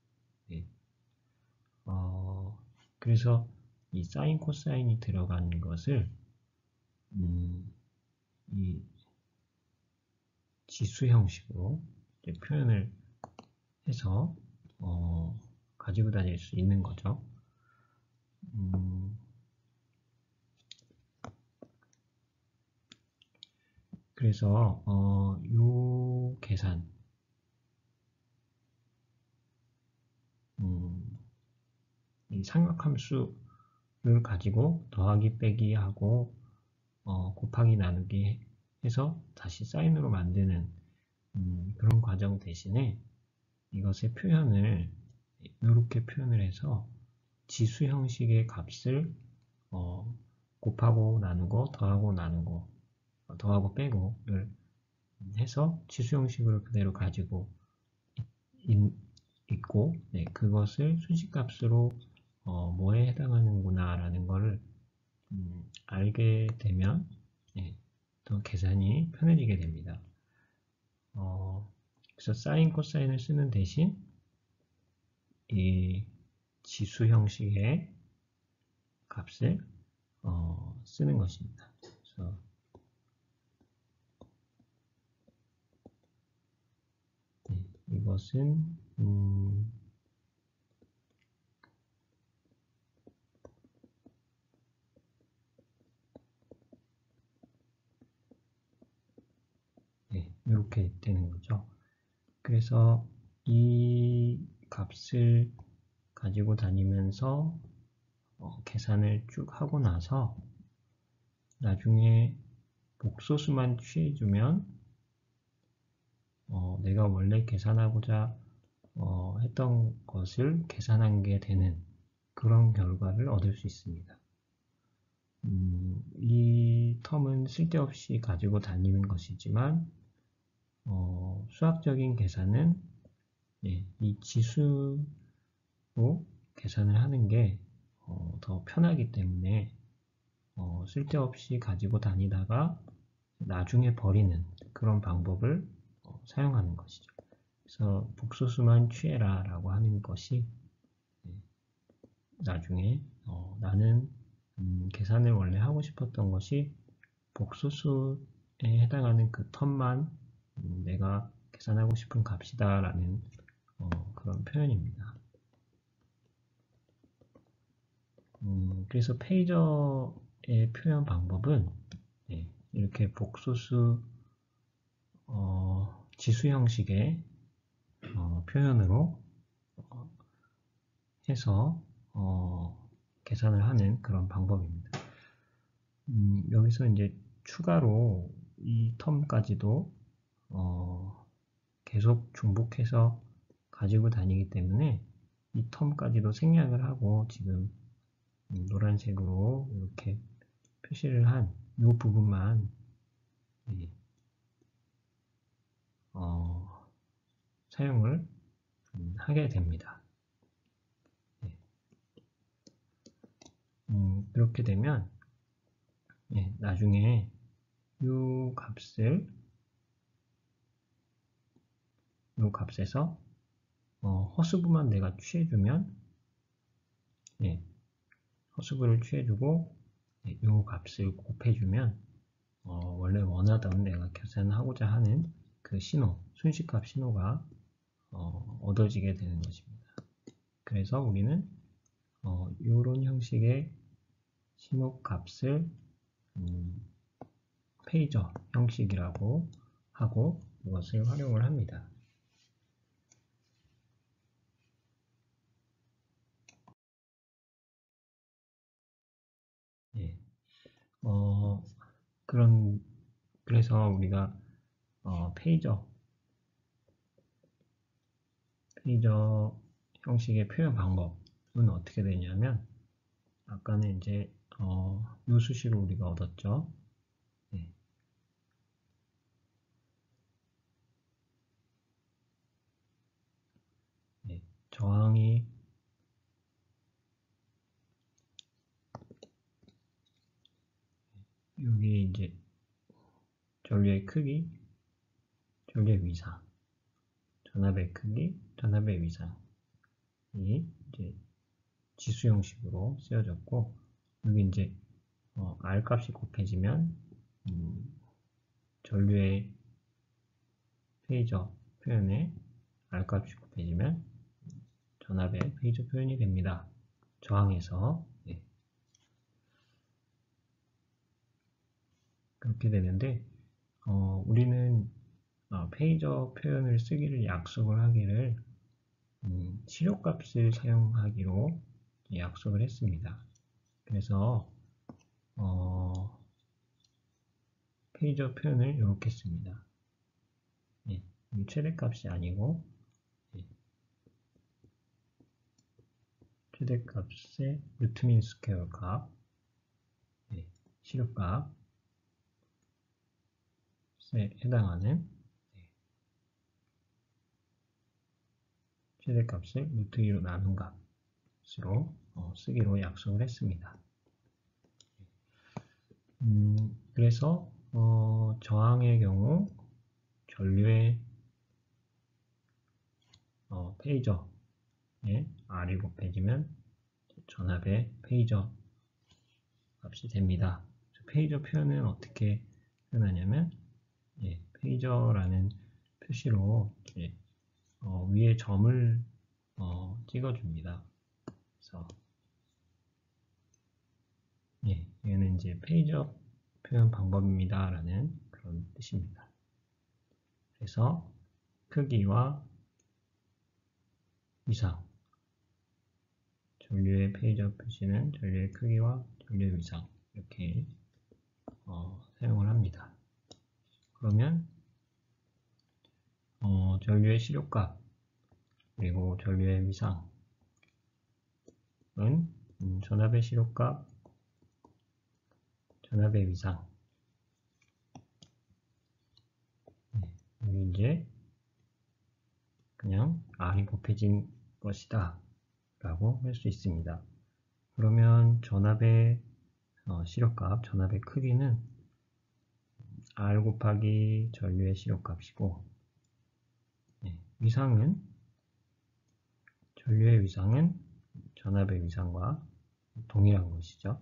Speaker 1: 그래서 이 사인 코사인이 들어간 것을 이 지수 형식으로 표현을 해서 가지고 다닐 수 있는 거죠. 그래서 요 계산 이 삼각함수를 가지고 더하기 빼기 하고 곱하기 나누기 해서 다시 사인으로 만드는 그런 과정 대신에 이것의 표현을 이렇게 표현을 해서 지수 형식의 값을 곱하고 나누고 더하고 나누고 더하고 빼고를 해서 지수 형식으로 그대로 가지고 있고 그것을 순식값으로 뭐에 해당하는구나 라는 것을 알게 되면 더 계산이 편해지게 됩니다. 그래서 사인 코사인을 쓰는 대신 이 지수 형식의 값을 쓰는 것입니다. 그래서 이것은 이렇게 되는 거죠. 그래서 이 값을 가지고 다니면서 계산을 쭉 하고 나서 나중에 복소수만 취해주면 내가 원래 계산하고자 했던 것을 계산한 게 되는 그런 결과를 얻을 수 있습니다. 이 텀은 쓸데없이 가지고 다니는 것이지만 수학적인 계산은 이 지수로 계산을 하는 게 더 편하기 때문에 쓸데없이 가지고 다니다가 나중에 버리는 그런 방법을 사용하는 것이죠. 그래서 복소수만 취해라 라고 하는 것이 나중에 나는 계산을 원래 하고 싶었던 것이 복소수에 해당하는 그 텀만 내가 계산하고 싶은 값이다 라는 그런 표현입니다. 그래서 페이저의 표현 방법은 이렇게 복소수 지수 형식의 표현으로 해서 계산을 하는 그런 방법입니다. 여기서 이제 추가로 이 텀까지도 계속 중복해서 가지고 다니기 때문에 이 텀까지도 생략을 하고 지금 노란색으로 이렇게 표시를 한 이 부분만 사용을 하게 됩니다. 그렇게 되면 나중에 이 값에서 허수부만 내가 취해주면 허수부를 취해주고 이 값을 곱해주면 원래 원하던 내가 계산하고자 하는 그 신호, 순식값 신호가 얻어지게 되는 것입니다. 그래서 우리는 이런 형식의 신호 값을 페이저 형식이라고 하고 이것을 활용을 합니다. 그래서 우리가 페이저 형식의 표현 방법은 어떻게 되냐면 아까는 이제 이 수식을 우리가 얻었죠. 저항이 여기 이제 전류의 크기, 전류의 위상, 전압의 크기, 전압의 위상이 이제 지수 형식으로 쓰여졌고 여기 이제 R 값이 곱해지면 전류의 페이저 표현에 R 값이 곱해지면 전압의 페이저 표현이 됩니다. 저항에서 그렇게 되는데 우리는 페이저 표현을 쓰기를 약속을 하기를 시료값을 사용하기로 약속을 했습니다. 그래서 페이저 표현을 이렇게 씁니다. 최대값이 아니고 최대값의 루트민 스퀘어 값, 시료값에 해당하는 최대값을 루트 2로 나눈 값으로 쓰기로 약속을 했습니다. 그래서 저항의 경우 전류의 페이저에 R이 곱해지면 전압의 페이저 값이 됩니다. 페이저 표현은 어떻게 표현하냐면 페이저라는 표시로 위에 점을 찍어줍니다. 그래서 얘는 이제 페이저 표현 방법입니다. 라는 그런 뜻입니다. 그래서 크기와 위상, 전류의 페이저 표시는 전류의 크기와 전류의 위상 이렇게 사용을 합니다. 그러면 전류의 시료값 그리고 전류의 위상은 전압의 시료값, 전압의 위상 여기 이제 그냥 R이 곱해진 것이다 라고 할 수 있습니다. 그러면 전압의 시료값, 전압의 크기는 R 곱하기 전류의 시료값이고 위상은 전류의 위상은 전압의 위상과 동일한 것이죠.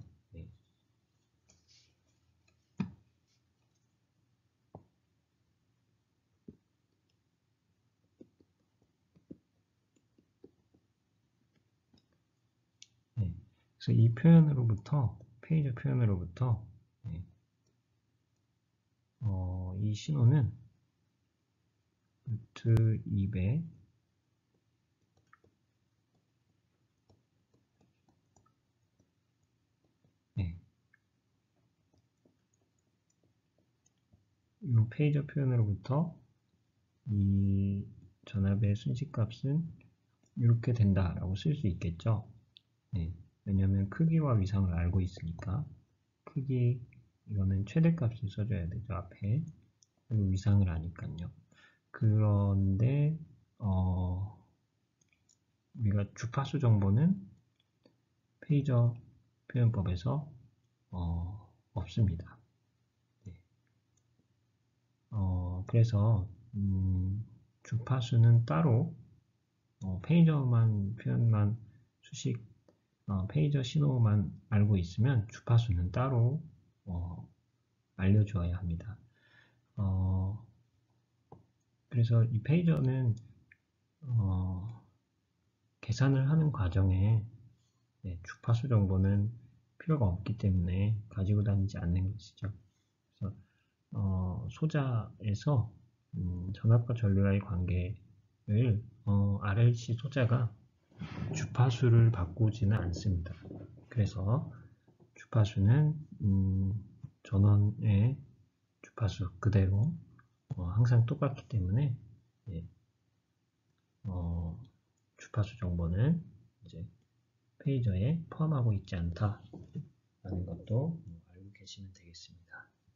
Speaker 1: 그래서 이 표현으로부터 페이저 표현으로부터 이 신호는 루트 2배 이 페이저 표현으로부터 이 전압의 순식값은 이렇게 된다라고 쓸 수 있겠죠. 네, 왜냐하면 크기와 위상을 알고 있으니까. 크기, 이거는 최대값을 써줘야 되죠, 앞에. 그리고 위상을 아니까요. 그런데 우리가 주파수 정보는 페이저 표현법에서 없습니다. 네. 그래서 주파수는 따로 페이저만 표현만 수식 페이저 신호만 알고 있으면 주파수는 따로 알려주어야 합니다. 그래서 이 페이저는 계산을 하는 과정에 주파수 정보는 필요가 없기 때문에 가지고 다니지 않는 것이죠. 그래서 소자에서 전압과 전류와의 관계를 RLC 소자가 주파수를 바꾸지는 않습니다. 그래서 주파수는 전원의 주파수 그대로 항상 똑같기 때문에 주파수 정보는 이제 페이저에 포함하고 있지 않다라는 것도 알고 계시면 되겠습니다.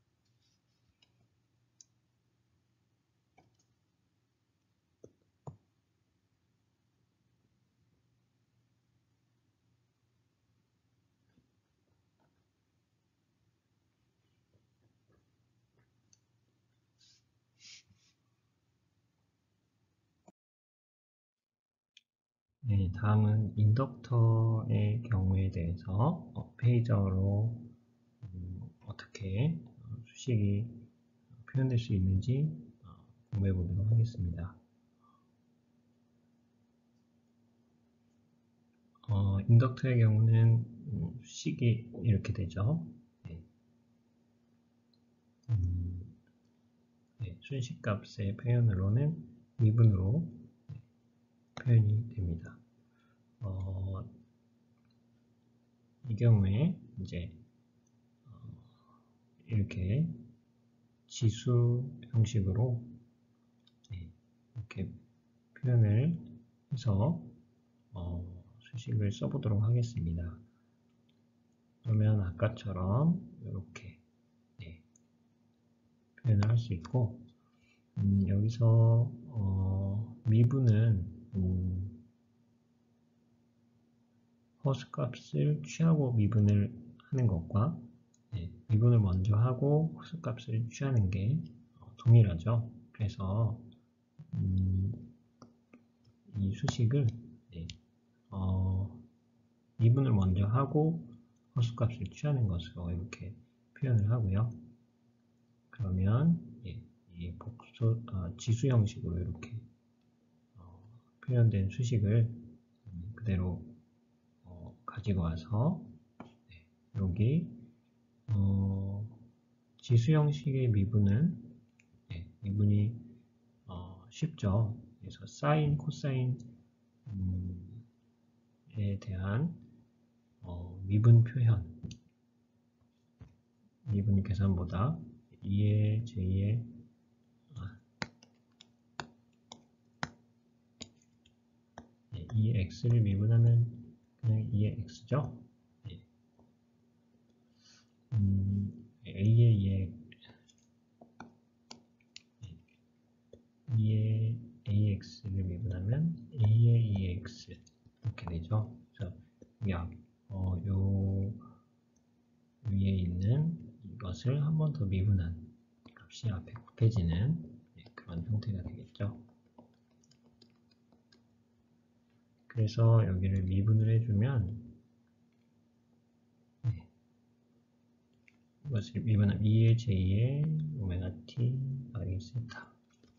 Speaker 1: 네, 다음은 인덕터의 경우에 대해서 페이저로 어떻게 수식이 표현될 수 있는지 공부해 보도록 하겠습니다. 인덕터의 경우는 수식이 이렇게 되죠. 네. 네, 순식값의 표현으로는 미분으로 표현이 됩니다. 이 경우에 이제 이렇게 지수 형식으로 이렇게 표현을 해서 수식을 써보도록 하겠습니다. 그러면 아까처럼 이렇게 표현을 할 수 있고 여기서 미분은 허수값을 취하고 미분을 하는 것과 미분을 먼저 하고 허수값을 취하는 게 동일하죠. 그래서 이 수식을 미분을 먼저 하고 허수값을 취하는 것으로 이렇게 표현을 하고요. 그러면 이 복수 지수 형식으로 이렇게 표현된 수식을 그대로 가지고 와서 여기 지수 형식의 미분은 미분이 쉽죠. 그래서 사인, 코사인에 대한 미분 표현, 미분 계산보다 2의 j 의 2의 x를 미분하면 그냥 2의 x죠. a의 2의 ax를 미분하면 a의 2x 이렇게 되죠. 그래서 요 위에 있는 이것을 한 번 더 미분한 값이 앞에 곱해지는 그런 형태가 되겠죠. 그래서 여기를 미분을 해주면 이것을 미분하면 2의 j의 오메가 t 마이너스 세타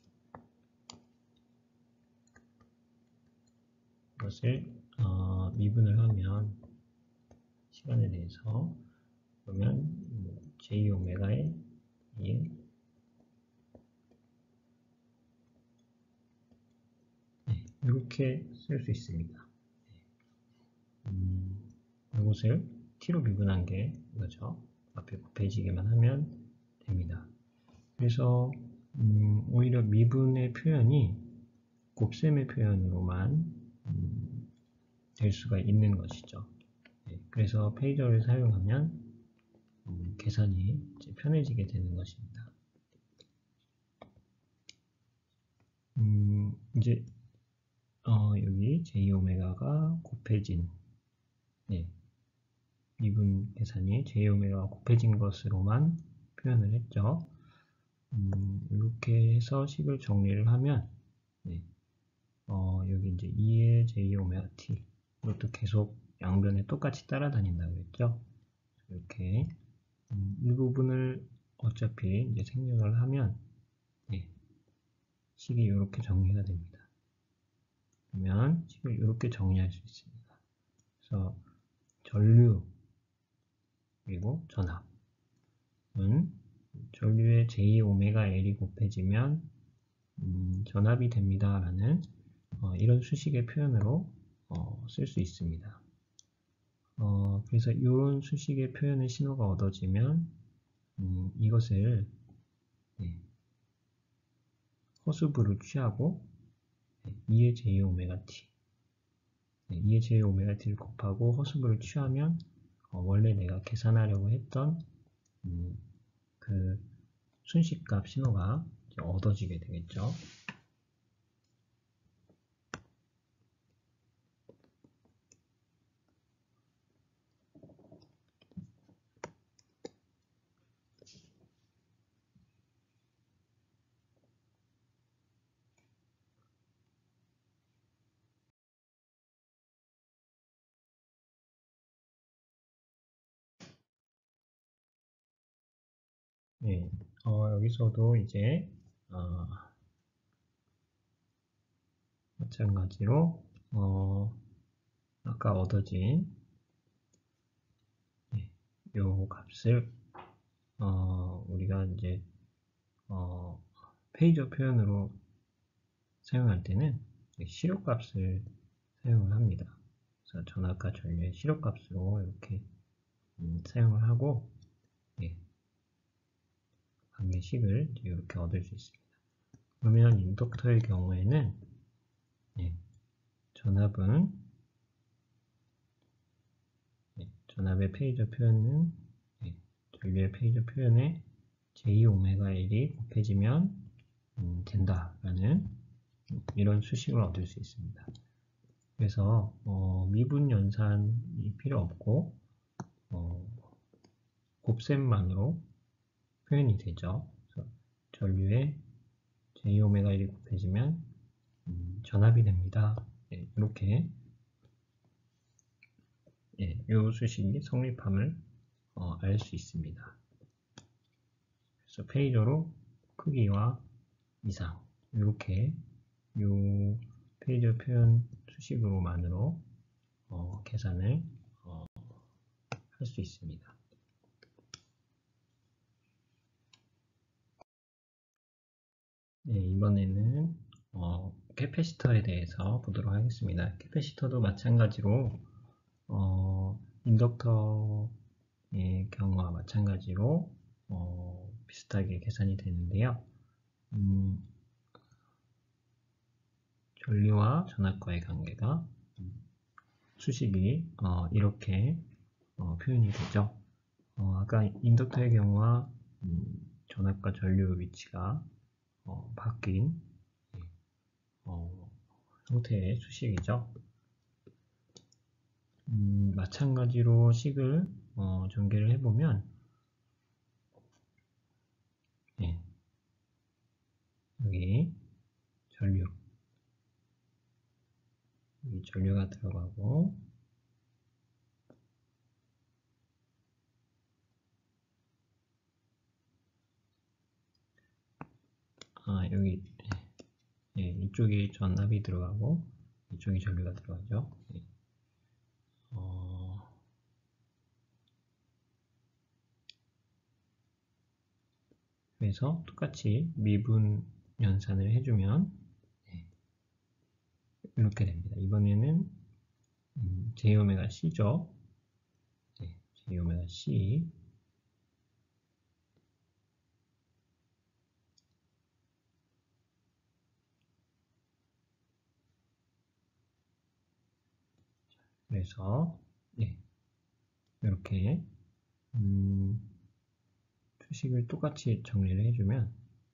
Speaker 1: 이것을 미분을 하면 시간에 대해서 그러면 j 오메가의 2의 이렇게 쓸 수 있습니다. 이것을 t로 미분한 게 이거죠. 앞에 곱해지기만 하면 됩니다. 그래서 오히려 미분의 표현이 곱셈의 표현으로만 될 수가 있는 것이죠. 네, 그래서 페이저를 사용하면 계산이 이제 편해지게 되는 것입니다. 이제 여기 J오메가가 곱해진, 네, 미분 계산이 J오메가가 곱해진 것으로만 표현을 했죠. 이렇게 해서 식을 정리를 하면, 네, 여기 이제 2의 J오메가 T, 이것도 계속 양변에 똑같이 따라다닌다고 했죠. 이렇게 이 부분을 어차피 이제 생략을 하면, 네, 식이 이렇게 정리가 됩니다. 그러면 식을 이렇게 정리할 수 있습니다. 그래서 전류 그리고 전압은 전류의 J오메가-L이 곱해지면 전압이 됩니다 라는 이런 수식의 표현으로 쓸 수 있습니다. 그래서 이런 수식의 표현의 신호가 얻어지면 이것을, 네, 허수부를 취하고 2의 J오메가-T, 2의 J오메가-T를 곱하고 허수부를 취하면 원래 내가 계산하려고 했던 그 순식값 신호가 얻어지게 되겠죠. 네, 여기서도 이제 마찬가지로 아까 얻어진 요 값을 우리가 이제 페이저 표현으로 사용할 때는 시료값을 사용을 합니다. 그래서 전압과 전류의 시료값으로 이렇게 사용을 하고, 네, 관계식을 이렇게 얻을 수 있습니다. 그러면 인덕터의 경우에는, 네, 전압의 페이저 표현은, 네, 전류의 페이저 표현에 J오메가-L이 곱해지면 된다라는 이런 수식을 얻을 수 있습니다. 그래서 미분 연산이 필요 없고 곱셈만으로 표현이 되죠. 그래서 전류의 J오메가-L이 곱해지면 전압이 됩니다. 네, 이렇게, 이 수식이 성립함을 알 수 있습니다. 그래서 페이저로 크기와 이상, 이렇게 이 페이저 표현 수식으로만으로 계산을 할 수 있습니다. 네, 이번에는 캐패시터에 대해서 보도록 하겠습니다. 캐패시터도 마찬가지로 인덕터의 경우와 마찬가지로 비슷하게 계산이 되는데요. 전류와 전압과의 관계가 수식이 이렇게 표현이 되죠. 아까 인덕터의 경우와 전압과 전류 위치가 바뀐 형태의 수식이죠. 마찬가지로 식을 전개를 해보면, 네, 여기 전류가 들어가고, 여기, 네, 이쪽이 전압이 들어가고 이쪽이 전류가 들어가죠. 네. 그래서 똑같이 미분 연산을 해주면, 네, 이렇게 됩니다. 이번에는 J오메가 C죠. 네, J오메가 C. 그래서 이렇게 수식을 똑같이 정리를 해주면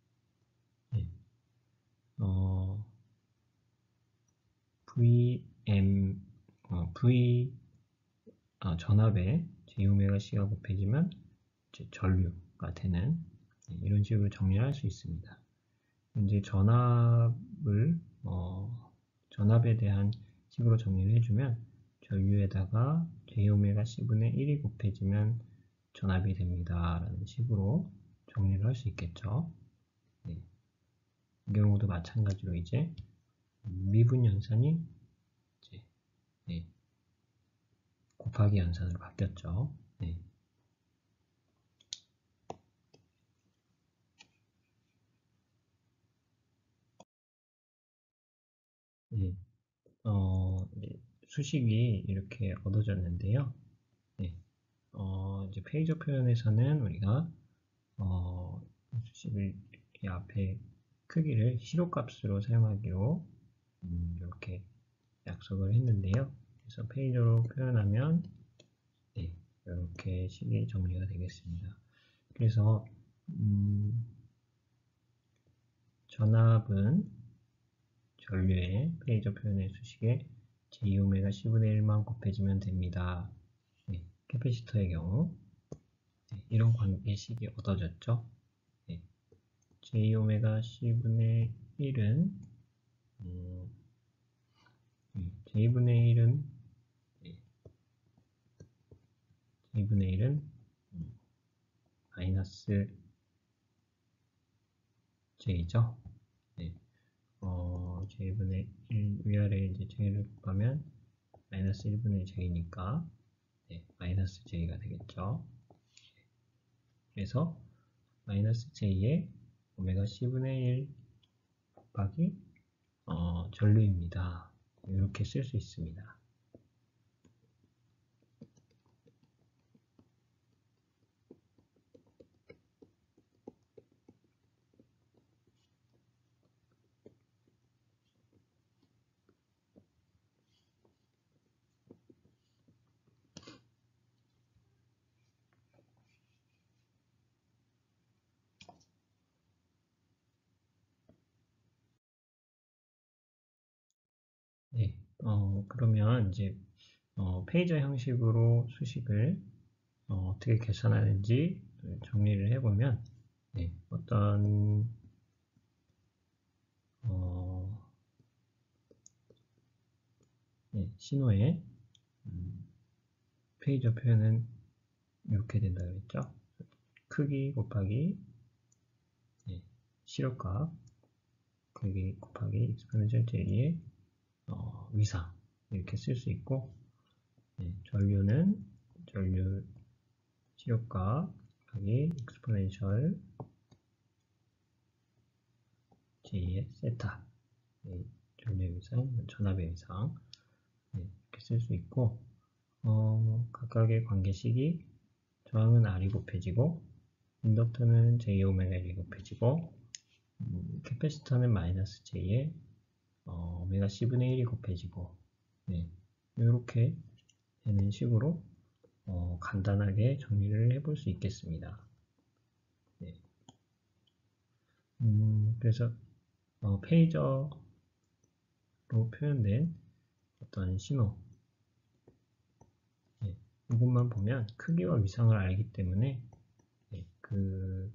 Speaker 1: 전압에 J오메가 C가 곱해지면 이제 전류가 되는 이런 식으로 정리할 수 있습니다. 이제 전압에 대한 식으로 정리를 해주면 전류에다가 J오메가 C분의 1이 곱해지면 전압이 됩니다. 라는 식으로 정리를 할 수 있겠죠. 이 경우도 마찬가지로 이제 미분 연산이 이제 곱하기 연산으로 바뀌었죠. 수식이 이렇게 얻어졌는데요. 이제 페이저 표현에서는 우리가 수식을 이 앞에 크기를 시로값으로 사용하기로 이렇게 약속을 했는데요. 그래서 페이저로 표현하면 이렇게 식이 정리가 되겠습니다. 그래서 전압은 전류의 페이저 표현의 수식에 J오메가 C분의 1만 곱해지면 됩니다. 캐패시터의 경우 이런 관계식이 얻어졌죠. J오메가 C분의 1은 J분의 1은 마이너스 J죠. J분의 1 위아래에 이제 J를 곱하면 마이너스 1분의 J니까 마이너스 J가 되겠죠. 그래서 마이너스 J에 오메가 C분의 1 곱하기 전류입니다. 이렇게 쓸 수 있습니다. 그러면 이제 페이저 형식으로 수식을 어떻게 계산하는지 정리를 해보면 어떤 신호의 페이저 표현은 이렇게 된다 그랬죠. 크기 곱하기 시력값 크기 곱하기 익스포넨셜 J의 위상 이렇게 쓸 수 있고 전류는 전류 시력값 곱하기 익스포넨셜 J의 세타 전류의 위상, 전압의 위상 이렇게 쓸 수 있고 각각의 관계식이 저항은 R이 곱해지고 인덕터는 J오메가 1이 곱해지고 캐패시터는 마이너스 J에 오메가 C분의 1이 곱해지고 이렇게 되는 식으로 간단하게 정리를 해볼 수 있겠습니다. 그래서 페이저로 표현된 어떤 신호 이것만 보면 크기와 위상을 알기 때문에 그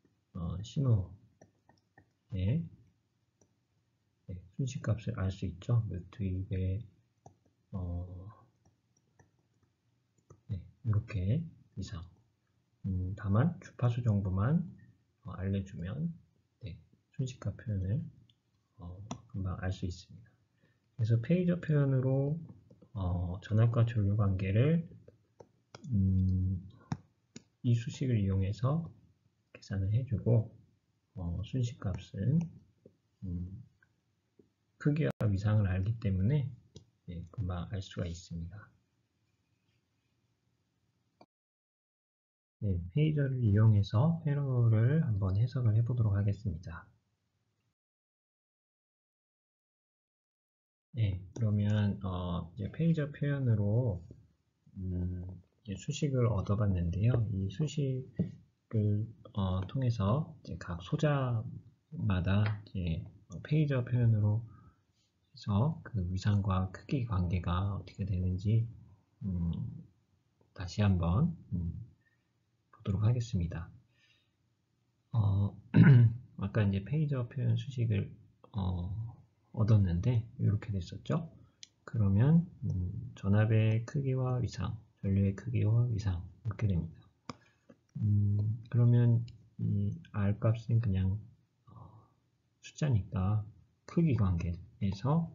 Speaker 1: 신호의 순식값을 알 수 있죠. 루트 2배 이렇게 이상 다만 주파수 정도만 알려주면 순식값 표현을 금방 알 수 있습니다. 그래서 페이저 표현으로 전압과 전류 관계를 이 수식을 이용해서 계산을 해주고 순식값은 크기와 위상을 알기 때문에 금방 알 수가 있습니다. 페이저를 이용해서 회로를 한번 해석을 해보도록 하겠습니다. 네, 그러면 이제 페이저 표현으로 이제 수식을 얻어봤는데요. 이 수식을 통해서 이제 각 소자마다 이제 페이저 표현으로 해서 그 위상과 크기 관계가 어떻게 되는지 음, 다시 한번 보도록 하겠습니다. 아까 이제 페이저 표현 수식을 얻었는데 이렇게 됐었죠. 그러면 전압의 크기와 위상, 전류의 크기와 위상 이렇게 됩니다. 그러면 이 R 값은 그냥 숫자니까 크기 관계에서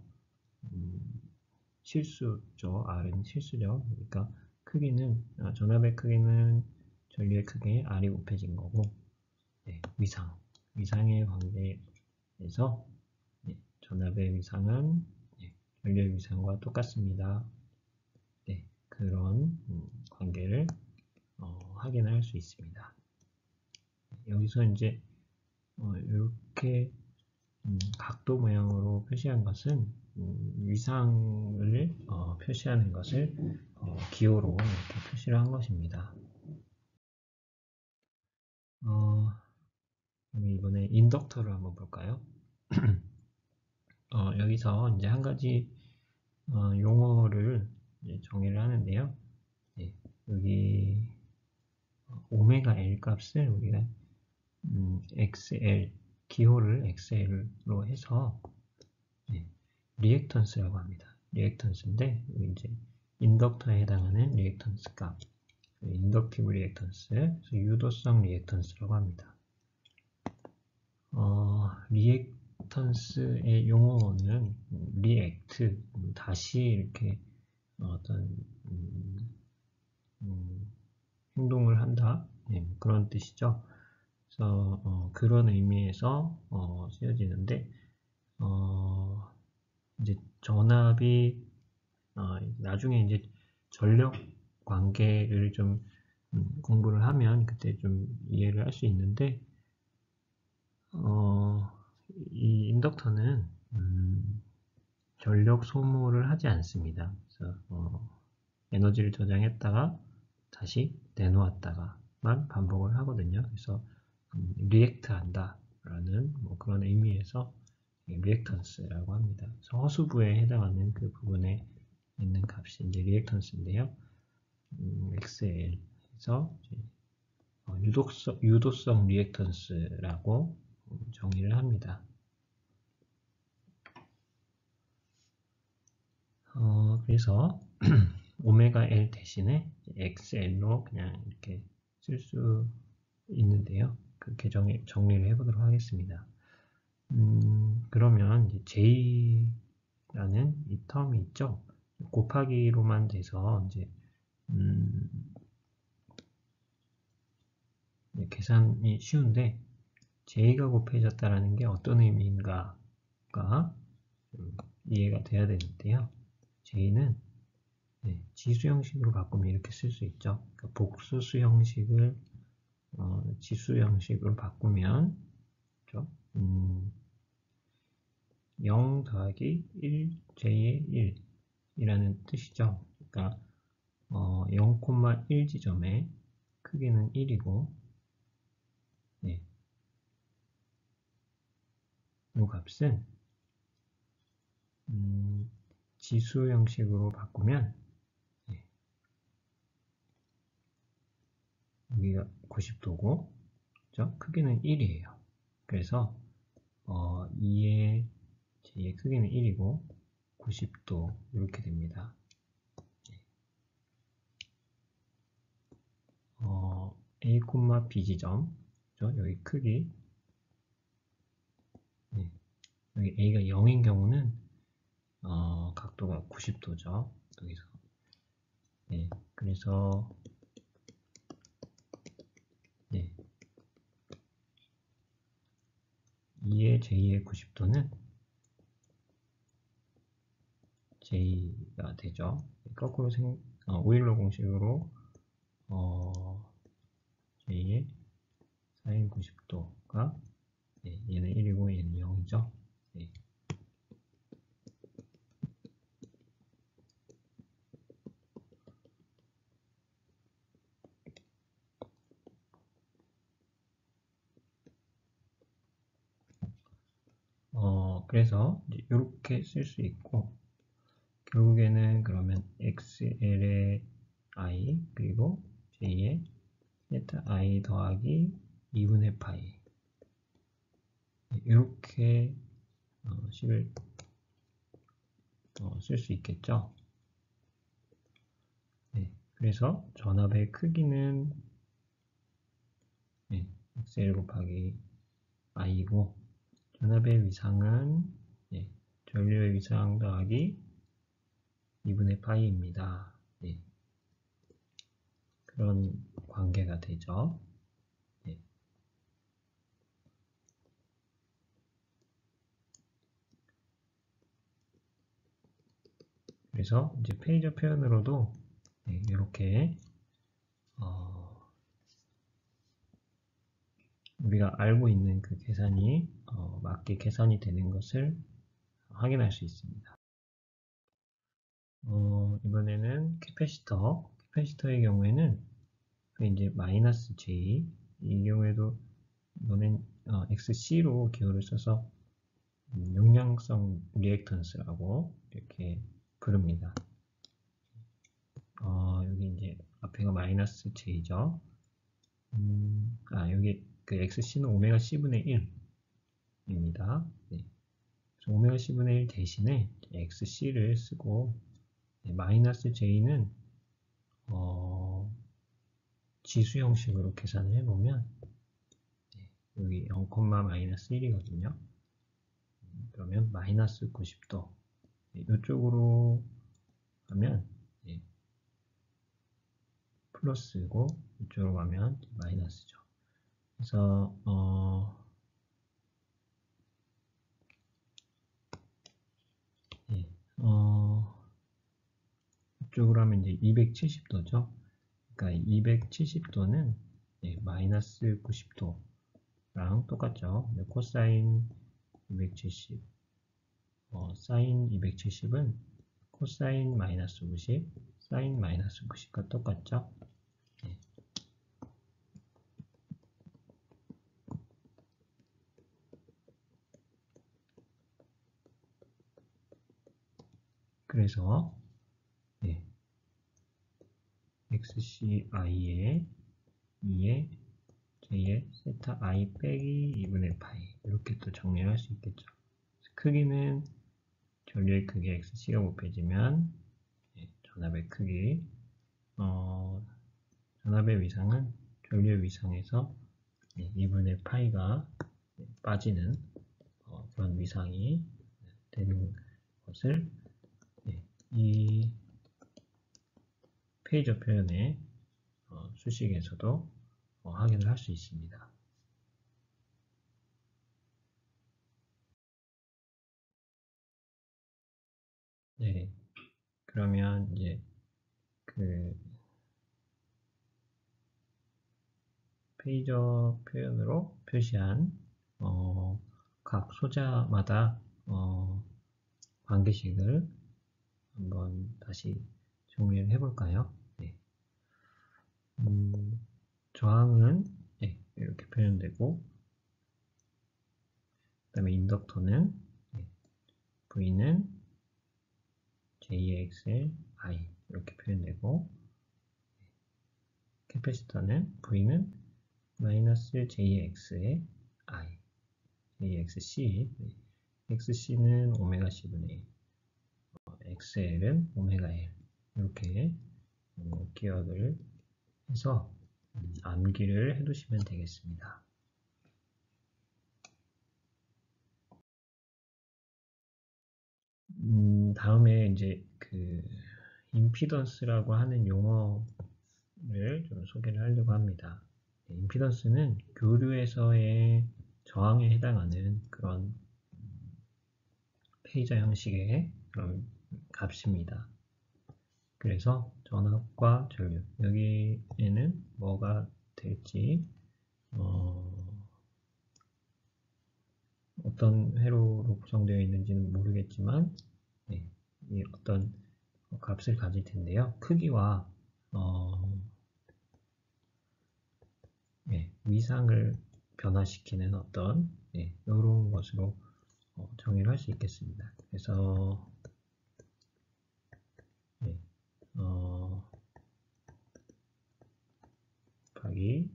Speaker 1: 실수죠. R은 실수죠. 그러니까 크기는 전압의 크기는 전류의 크기에 R이 곱해진 거고, 네, 위상의 관계에서 네, 전압의 위상은 네, 전류의 위상과 똑같습니다. 네, 그런 관계를 확인할 수 있습니다. 여기서 이제 이렇게 각도 모양으로 표시한 것은 위상을 표시하는 것을 기호로 이렇게 표시를 한 것입니다. 그럼 이번에 인덕터를 한번 볼까요? 여기서 이제 한 가지 용어를 이제 정의를 하는데요. 네, 여기 오메가 L 값을 우리가 XL 기호를 XL로 해서 네, 리액턴스라고 합니다. 리액턴스인데 이제 인덕터에 해당하는 리액턴스 값, 인덕티브 리액턴스, 유도성 리액턴스라고 합니다. 리액턴스의 용어는 리액트, 다시 이렇게 어떤 행동을 한다, 네, 그런 뜻이죠. 그래서 그런 의미에서 쓰여지는데 이제 전압이 나중에 이제 전력 관계를 좀 공부를 하면 그때 좀 이해를 할 수 있는데 이 인덕터는 전력 소모를 하지 않습니다. 그래서 에너지를 저장했다가 다시 내놓았다가만 반복을 하거든요. 그래서 리액트 한다 라는 뭐 그런 의미에서 리액턴스라고 합니다. 그래서 허수부에 해당하는 그 부분에 있는 값이 이제 리액턴스인데요. XL에서 유도성 리액턴스라고 정의를 합니다. 그래서 오메가 L 대신에 XL로 그냥 이렇게 쓸 수 있는데요. 그렇게 정리를 해보도록 하겠습니다. 그러면 이제 J라는 이 텀이 있죠. 곱하기로만 돼서 이제 계산이 쉬운데 J가 곱해졌다라는 게 어떤 의미인가가 이해가 돼야 되는데요. J는 지수 형식으로 바꾸면 이렇게 쓸 수 있죠. 그러니까 복수수 형식을 지수 형식으로 바꾸면 그렇죠? 0 더하기 1 J의 1 이라는 뜻이죠. 그러니까 0,1 지점에 크기는 1이고 네, 이 값은 지수 형식으로 바꾸면 네, 여기가 90도고 그렇죠? 크기는 1이에요. 그래서 2의 J의 크기는 1이고 90도 이렇게 됩니다. A, B 지점 그렇죠? 여기 크기 네. 여기 A가 0인 경우는 각도가 90도죠. 여기서 네. 그래서 네. 2의 J의 90도는 J가 되죠. 거꾸로 오일러 공식으로 J의 sin 90도가 네, 얘는 1이고 얘는 0이죠. 네. 그래서 이렇게 쓸 수 있고, 결국에는 그러면 xl의 i 그리고 j의 세타 i 더하기 2분의 파이 이렇게 식을 쓸 수 있겠죠. 네, 그래서 전압의 크기는 xl 곱하기 i고, 전압의 위상은 전류의 위상 더하기 2분의 파이입니다. 그런 관계가 되죠. 그래서 이제 페이저 표현으로도 이렇게 우리가 알고 있는 그 계산이 맞게 계산이 되는 것을 확인할 수 있습니다. 이번에는 캐패시터의 경우에는 이제 마이너스 J, 이 경우에도 이거는 XC로 기호를 써서 용량성 리액턴스라고 이렇게 부릅니다. 여기 이제 앞에가 마이너스 J죠. 여기 그 XC는 오메가 C분의 1입니다. 그래서 오메가 C분의 1 대신에 XC를 쓰고, 마이너스 J는 지수 형식으로 계산을 해보면 여기 0, 마이너스 1이거든요. 그러면 마이너스 90도 이쪽으로 가면 플러스고, 이쪽으로 가면 마이너스죠. 그래서 이쪽으로 하면 이제 270도죠. 그러니까 270도는 마이너스 90도랑 똑같죠. 코사인 270, 사인 270은 코사인 마이너스 90, 사인 마이너스 90과 똑같죠. 그래서 XCI의 2의 J의 세타 I 빼기 2분의 파이 이렇게 또 정리할 수 있겠죠. 크기는 전류의 크기 XC가 곱해지면 전압의 크기, 전압의 위상은 전류의 위상에서 2분의 파이가 빠지는 그런 위상이 되는 것을 이 페이저 표현의 수식에서도 확인을 할 수 있습니다. 네, 그러면 이제 그 페이저 표현으로 표시한 각 소자마다 관계식을 한번 다시 정리를 해볼까요? 저항은 이렇게 표현되고, 그 다음에 인덕터는 V는 JXL I 이렇게 표현되고, 캐패시터는 V는 마이너스 JX의 I, JXC, XC는 오메가 C분의 1, XL은 오메가 L 이렇게 기억을 해서 암기를 해두시면 되겠습니다. 다음에 이제 그 임피던스라고 하는 용어를 좀 소개를 하려고 합니다. 임피던스는 교류에서의 저항에 해당하는 그런 페이저 형식의 그런 값입니다. 그래서 전압과 전류, 여기에는 뭐가 될지 어떤 회로로 구성되어 있는지는 모르겠지만 이 어떤 값을 가질 텐데요. 크기와 위상을 변화시키는 어떤 이런 것으로 정의를 할 수 있겠습니다. 그래서 네, 곱하기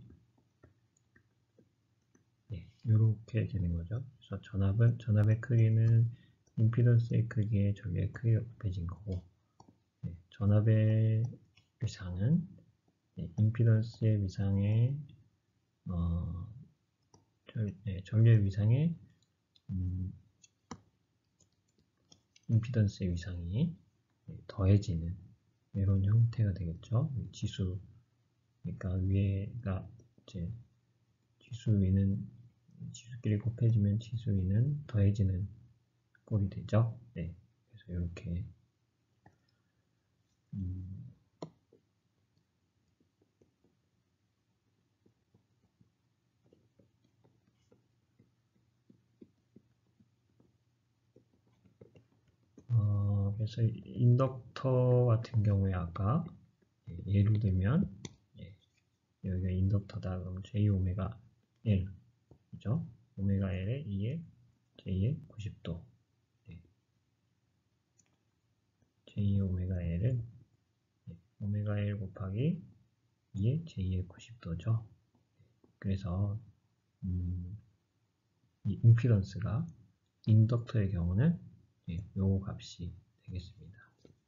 Speaker 1: 네, 이렇게 되는 거죠. 그래서 전압의 크기는 임피던스의 크기에 전류의 크기가 곱해진 거고, 네, 전압의 위상은 네, 임피던스의 위상에 전류의 위상에 임피던스의 위상이 더해지는 이런 형태가 되겠죠. 지수, 그러니까 위에가 이제 지수 위는 지수끼리 곱해지면 지수 위는 더해지는 꼴이 되죠. 네, 그래서 이렇게 그래서 인덕터 같은 경우에 아까 예를 들면 여기가 인덕터다 그러면 J 오메가 L 그죠? 오메가 L에 2에 J의 90도 J 오메가 L은 오메가 L 곱하기 2의 J의 90도죠. 그래서 이 임피던스가 인덕터의 경우는 요 값이 되겠습니다.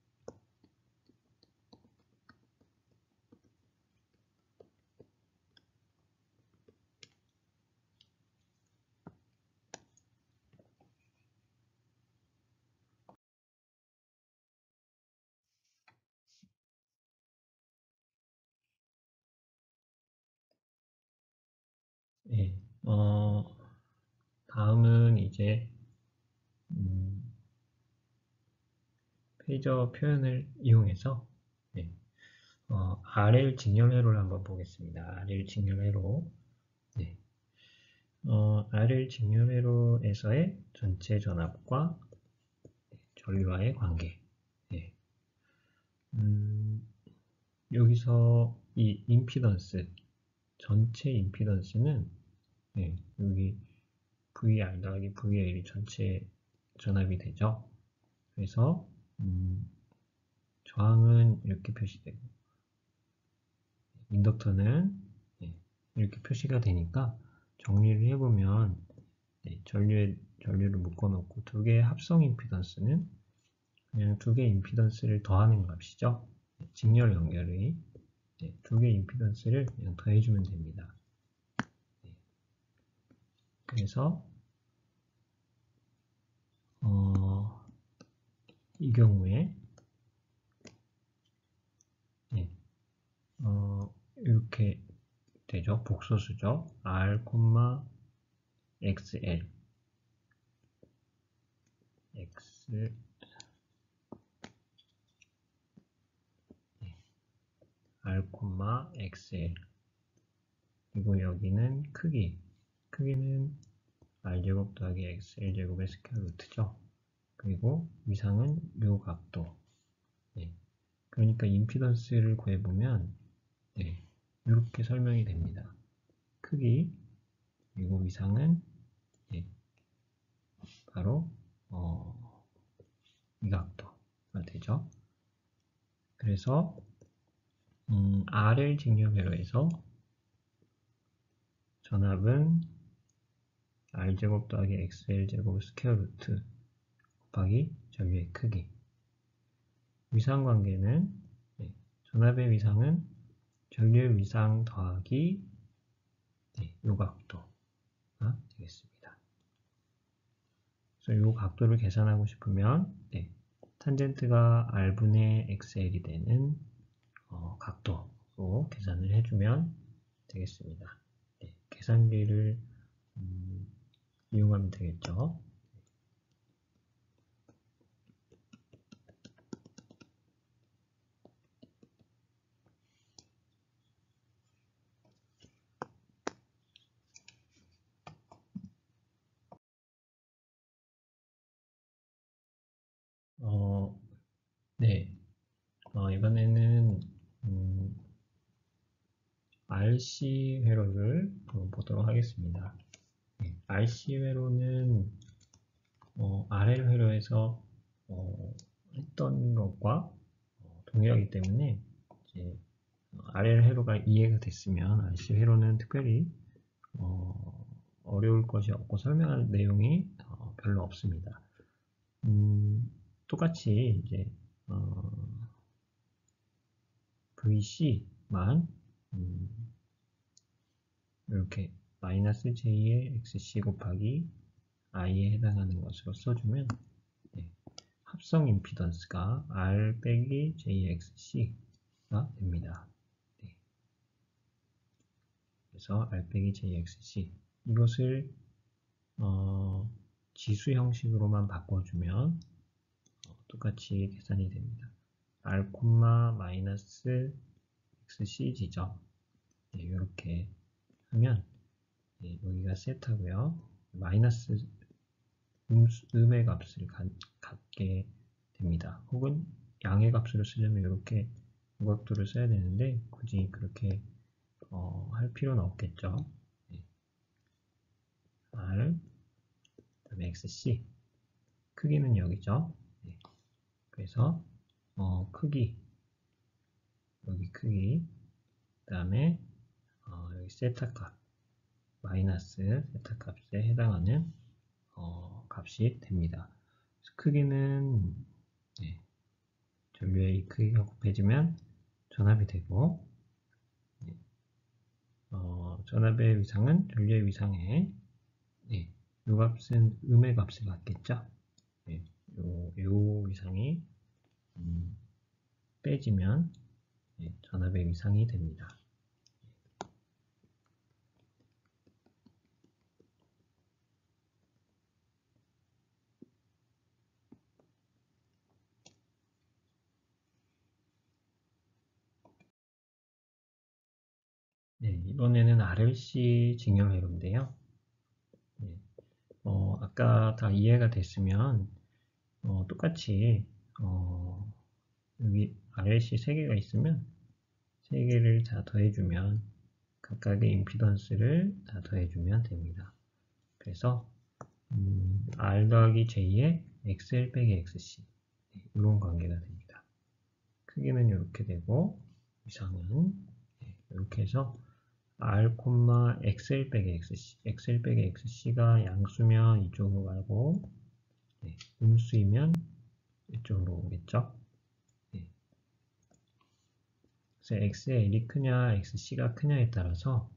Speaker 1: 예, 다음은 이제 페이저 표현을 이용해서 RL 직렬회로를 한번 보겠습니다. RL 직렬회로 네. RL 직렬회로에서의 전체 전압과 전류와의 관계 네. 여기서 이 임피던스 전체 임피던스는 여기 VR 더하기 VL이 전체 전압이 되죠. 그래서 저항은 이렇게 표시되고 인덕터는 이렇게 표시가 되니까 정리를 해보면 전류를 묶어놓고 두 개의 합성 임피던스는 그냥 두 개의 임피던스를 더하는 값이죠. 직렬 연결의 두 개의 임피던스를 그냥 더해주면 됩니다. 그래서 이 경우에 이렇게 되죠. 복소수죠. R, XL R, XL 그리고 여기는 크기는 R제곱 더하기 XL제곱의 스퀘어 루트죠. 그리고 위상은 요 각도 그러니까 임피던스를 구해보면 이렇게 설명이 됩니다. 크기 그리고 위상은 바로 이 각도가 되죠. 그래서 R을 직렬회로해서 전압은 R제곱 더하기 XL제곱 스퀘어 루트 곱하기 전류의 크기 위상관계는 전압의 위상은 전류의 위상 더하기 요 각도가 되겠습니다. 그래서 요 각도를 계산하고 싶으면 탄젠트가 R분의 XL이 되는 각도로 계산을 해주면 되겠습니다. 계산기를 이용하면 되겠죠. 이번에는 RC 회로를 보도록 하겠습니다. RC 회로는 RL 회로에서 했던 것과 동일하기 때문에 이제 RL 회로가 이해가 됐으면 RC 회로는 특별히 어려울 것이 없고 설명할 내용이 별로 없습니다. 똑같이 이제 VC만 이렇게 마이너스 J의 XC 곱하기 I에 해당하는 것으로 써주면 합성 임피던스가 R 빼기 JXC가 됩니다. 그래서 R 빼기 JXC 이것을 지수 형식으로만 바꿔주면 똑같이 계산이 됩니다. R, 마이너스 XC 지점 이렇게 하면 여기가 세타고요. 마이너스 음의 값을 갖게 됩니다. 혹은 양의 값으로 쓰려면 이렇게 무각도를 써야 되는데 굳이 그렇게 할 필요는 없겠죠. R 그다음에 XC 크기는 여기죠. 그래서 크기 여기 크기 그 다음에 여기 세타 값 마이너스 세타 값에 해당하는 값이 됩니다. 크기는 전류의 이 크기가 곱해지면 전압이 되고 전압의 위상은 전류의 위상에 이 값은 음의 값을 갖겠죠. 요 위상이 빼지면 전압의 위상이 됩니다. 이번에는 RLC 증여회로인데요. 아까 다 이해가 됐으면 똑같이 여기 RLC 3개가 있으면 3개를 다 더해주면 각각의 임피던스를 다 더해주면 됩니다. 그래서 R 더하기 J의 XL 빼기 XC 이런 관계가 됩니다. 크기는 이렇게 되고 위상은 이렇게 해서 R, XL 빼기 XC XL 빼기 XC가 양수면 이쪽으로 가고 음수이면 이쪽으로 오겠죠. 그래서 XL이 크냐 XC가 크냐에 따라서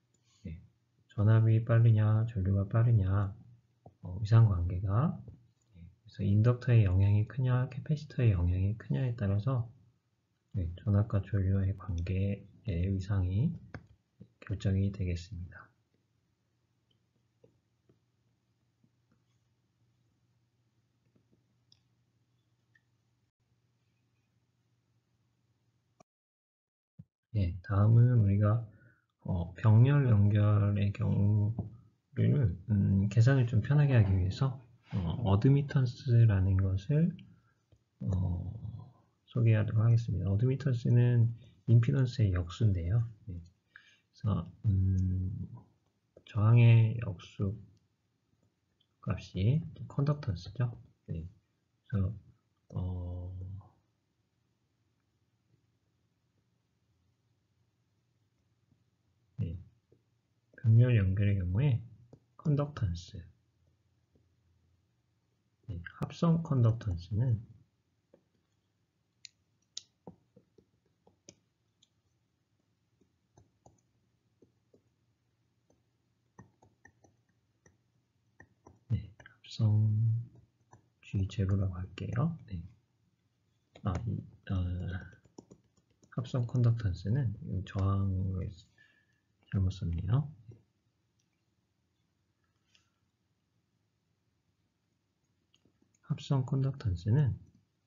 Speaker 1: 전압이 빠르냐 전류가 빠르냐 위상관계가 그래서 인덕터의 영향이 크냐 캐패시터의 영향이 크냐에 따라서 전압과 전류의 관계의 위상이 결정이 되겠습니다. 다음은 우리가 병렬 연결의 경우를 계산을 좀 편하게 하기 위해서 어드미턴스라는 것을 소개하도록 하겠습니다. 어드미턴스는 임피던스의 역수인데요. 그래서 저항의 역수 값이 컨덕턴스죠. 그래서 병렬 연결의 경우에 컨덕턴스 합성 컨덕턴스는 합성 G제로라고 할게요. 합성 컨덕턴스는 저항을 잘못 썼네요. 합성 컨덕턴스는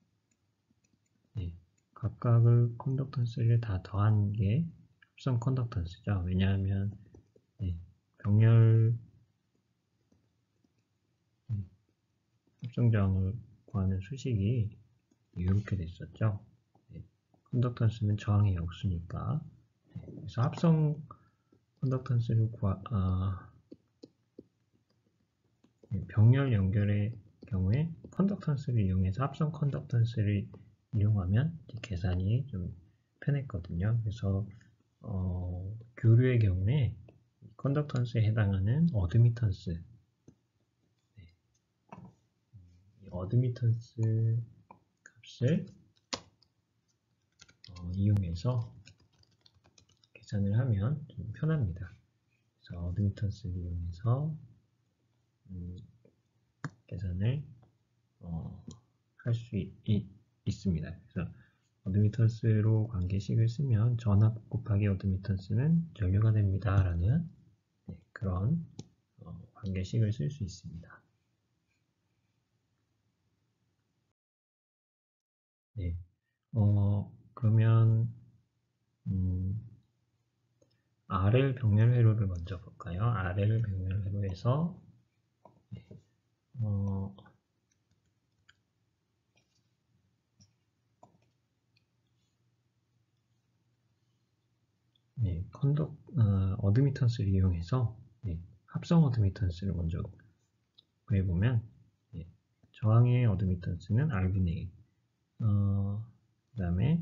Speaker 1: 각각의 컨덕턴스를 다 더한 게 합성 컨덕턴스죠. 왜냐하면 병렬 합성 저항을 구하는 수식이 이렇게 됐었죠. 컨덕턴스는 저항의 역수니까. 그래서 합성 컨덕턴스를 병렬 연결의 경우에 컨덕턴스를 이용해서 합성 컨덕턴스를 이용하면 계산이 좀 편했거든요. 그래서 교류의 경우에 컨덕턴스에 해당하는 어드미턴스, 이 어드미턴스 값을 이용해서 계산을 하면 좀 편합니다. 그래서 어드미턴스를 이용해서 계산을 할 수 있습니다. 그래서 어드미턴스로 관계식을 쓰면 전압 곱하기 어드미턴스는 전류가 됩니다. 라는 그런 관계식을 쓸 수 있습니다. 네. 그러면 RL 병렬 회로를 먼저 볼까요? RL 병렬 회로에서 어드미턴스를 이용해서 합성 어드미턴스를 먼저 구해보면 저항의 어드미턴스는 R분의 1, 그 다음에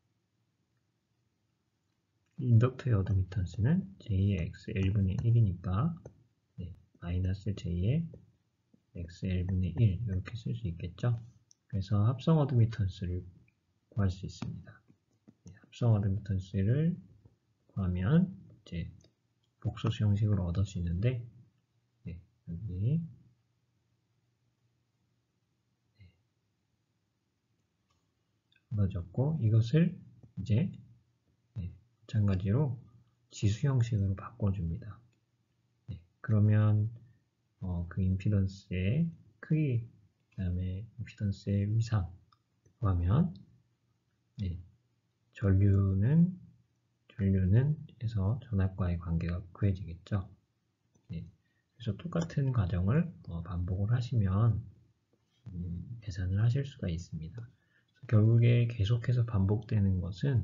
Speaker 1: 인덕터의 어드미턴스는 J의 X L분의 1이니까 마이너스 J의 X L분의 1 이렇게 쓸 수 있겠죠. 그래서 합성 어드미턴스를 구할 수 있습니다. 합성 어드미턴스를 구하면 이제 복소수 형식으로 얻을 수 있는데 여기 얻어졌고 이것을 이제 마찬가지로 지수 형식으로 바꿔줍니다. 그러면 그 임피던스의 크기, 그 다음에 임피던스의 위상 구하면 전류는 해서 전압과의 관계가 구해지겠죠. 그래서 똑같은 과정을 반복을 하시면 계산을 하실 수가 있습니다. 결국에 계속해서 반복되는 것은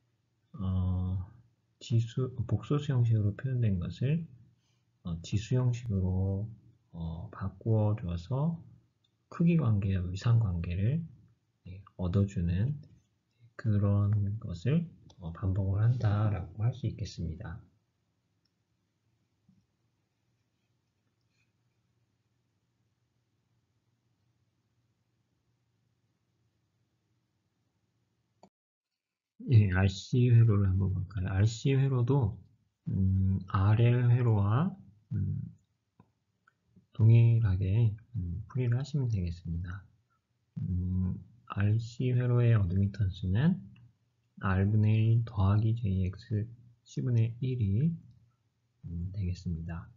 Speaker 1: 복소수 형식으로 표현된 것을 지수 형식으로 바꾸어 줘서 크기 관계와 위상 관계를 얻어주는 그런 것을 반복을 한다라고 할 수 있겠습니다. RC 회로를 한번 볼까요? RC 회로도 RL 회로와 동일하게 풀이를 하시면 되겠습니다. RC 회로의 어드미턴스는 R분의 1 더하기 JX C분의 1이 되겠습니다.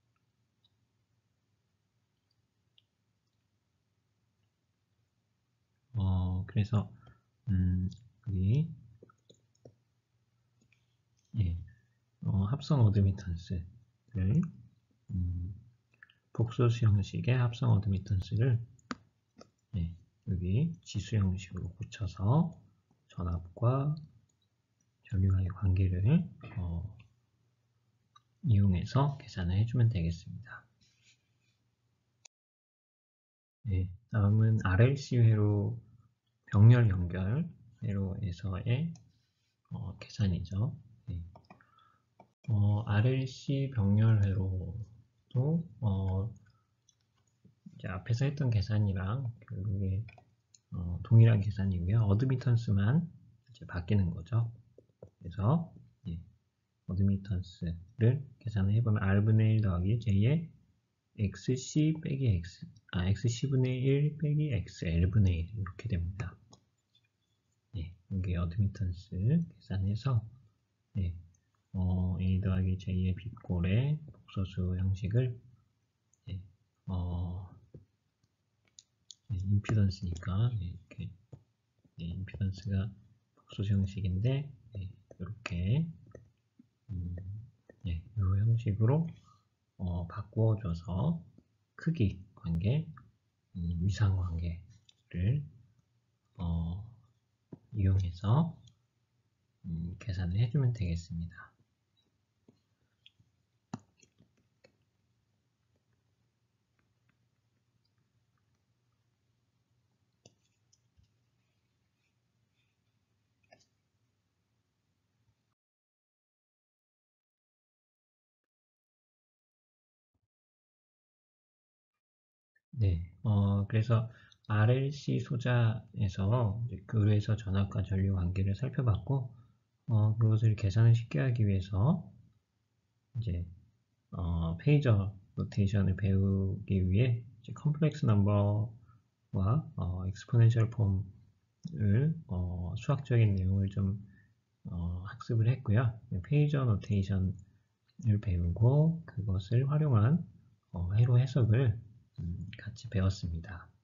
Speaker 1: 그래서 여기 합성 어드미턴스를 복소수 형식의 합성 어드미턴스를 여기 지수 형식으로 붙여서 전압과 전류와의 관계를 이용해서 계산을 해주면 되겠습니다. 다음은 RLC 회로 병렬 연결 회로에서의 계산이죠. RLC 병렬 회로도 이제 앞에서 했던 계산이랑 결국에 동일한 계산이고요. 어드미턴스만 이제 바뀌는 거죠. 그래서 어드미턴스를 계산을 해보면 R분의 1 더하기 J의 XC 빼기 X, XC분의 1 빼기 XL분의 1 이렇게 됩니다. 여기 어드미턴스 계산해서 A 더하기 J의 빗골의 복소수 형식을 임피던스니까 이렇게 임피던스가 복소수 형식인데 이렇게 이 형식으로 바꾸어줘서 크기 관계, 위상 관계를 이용해서 계산을 해주면 되겠습니다. 네, 그래서 RLC 소자에서 이제 교류에서 전압과 전류 관계를 살펴봤고, 그것을 계산을 쉽게 하기 위해서 이제 페이저 노테이션을 배우기 위해 이제 컴플렉스 넘버와 익스포넨셜 폼을 수학적인 내용을 좀 학습을 했고요. 페이저 노테이션을 배우고 그것을 활용한 회로 해석을 같이 배웠습니다.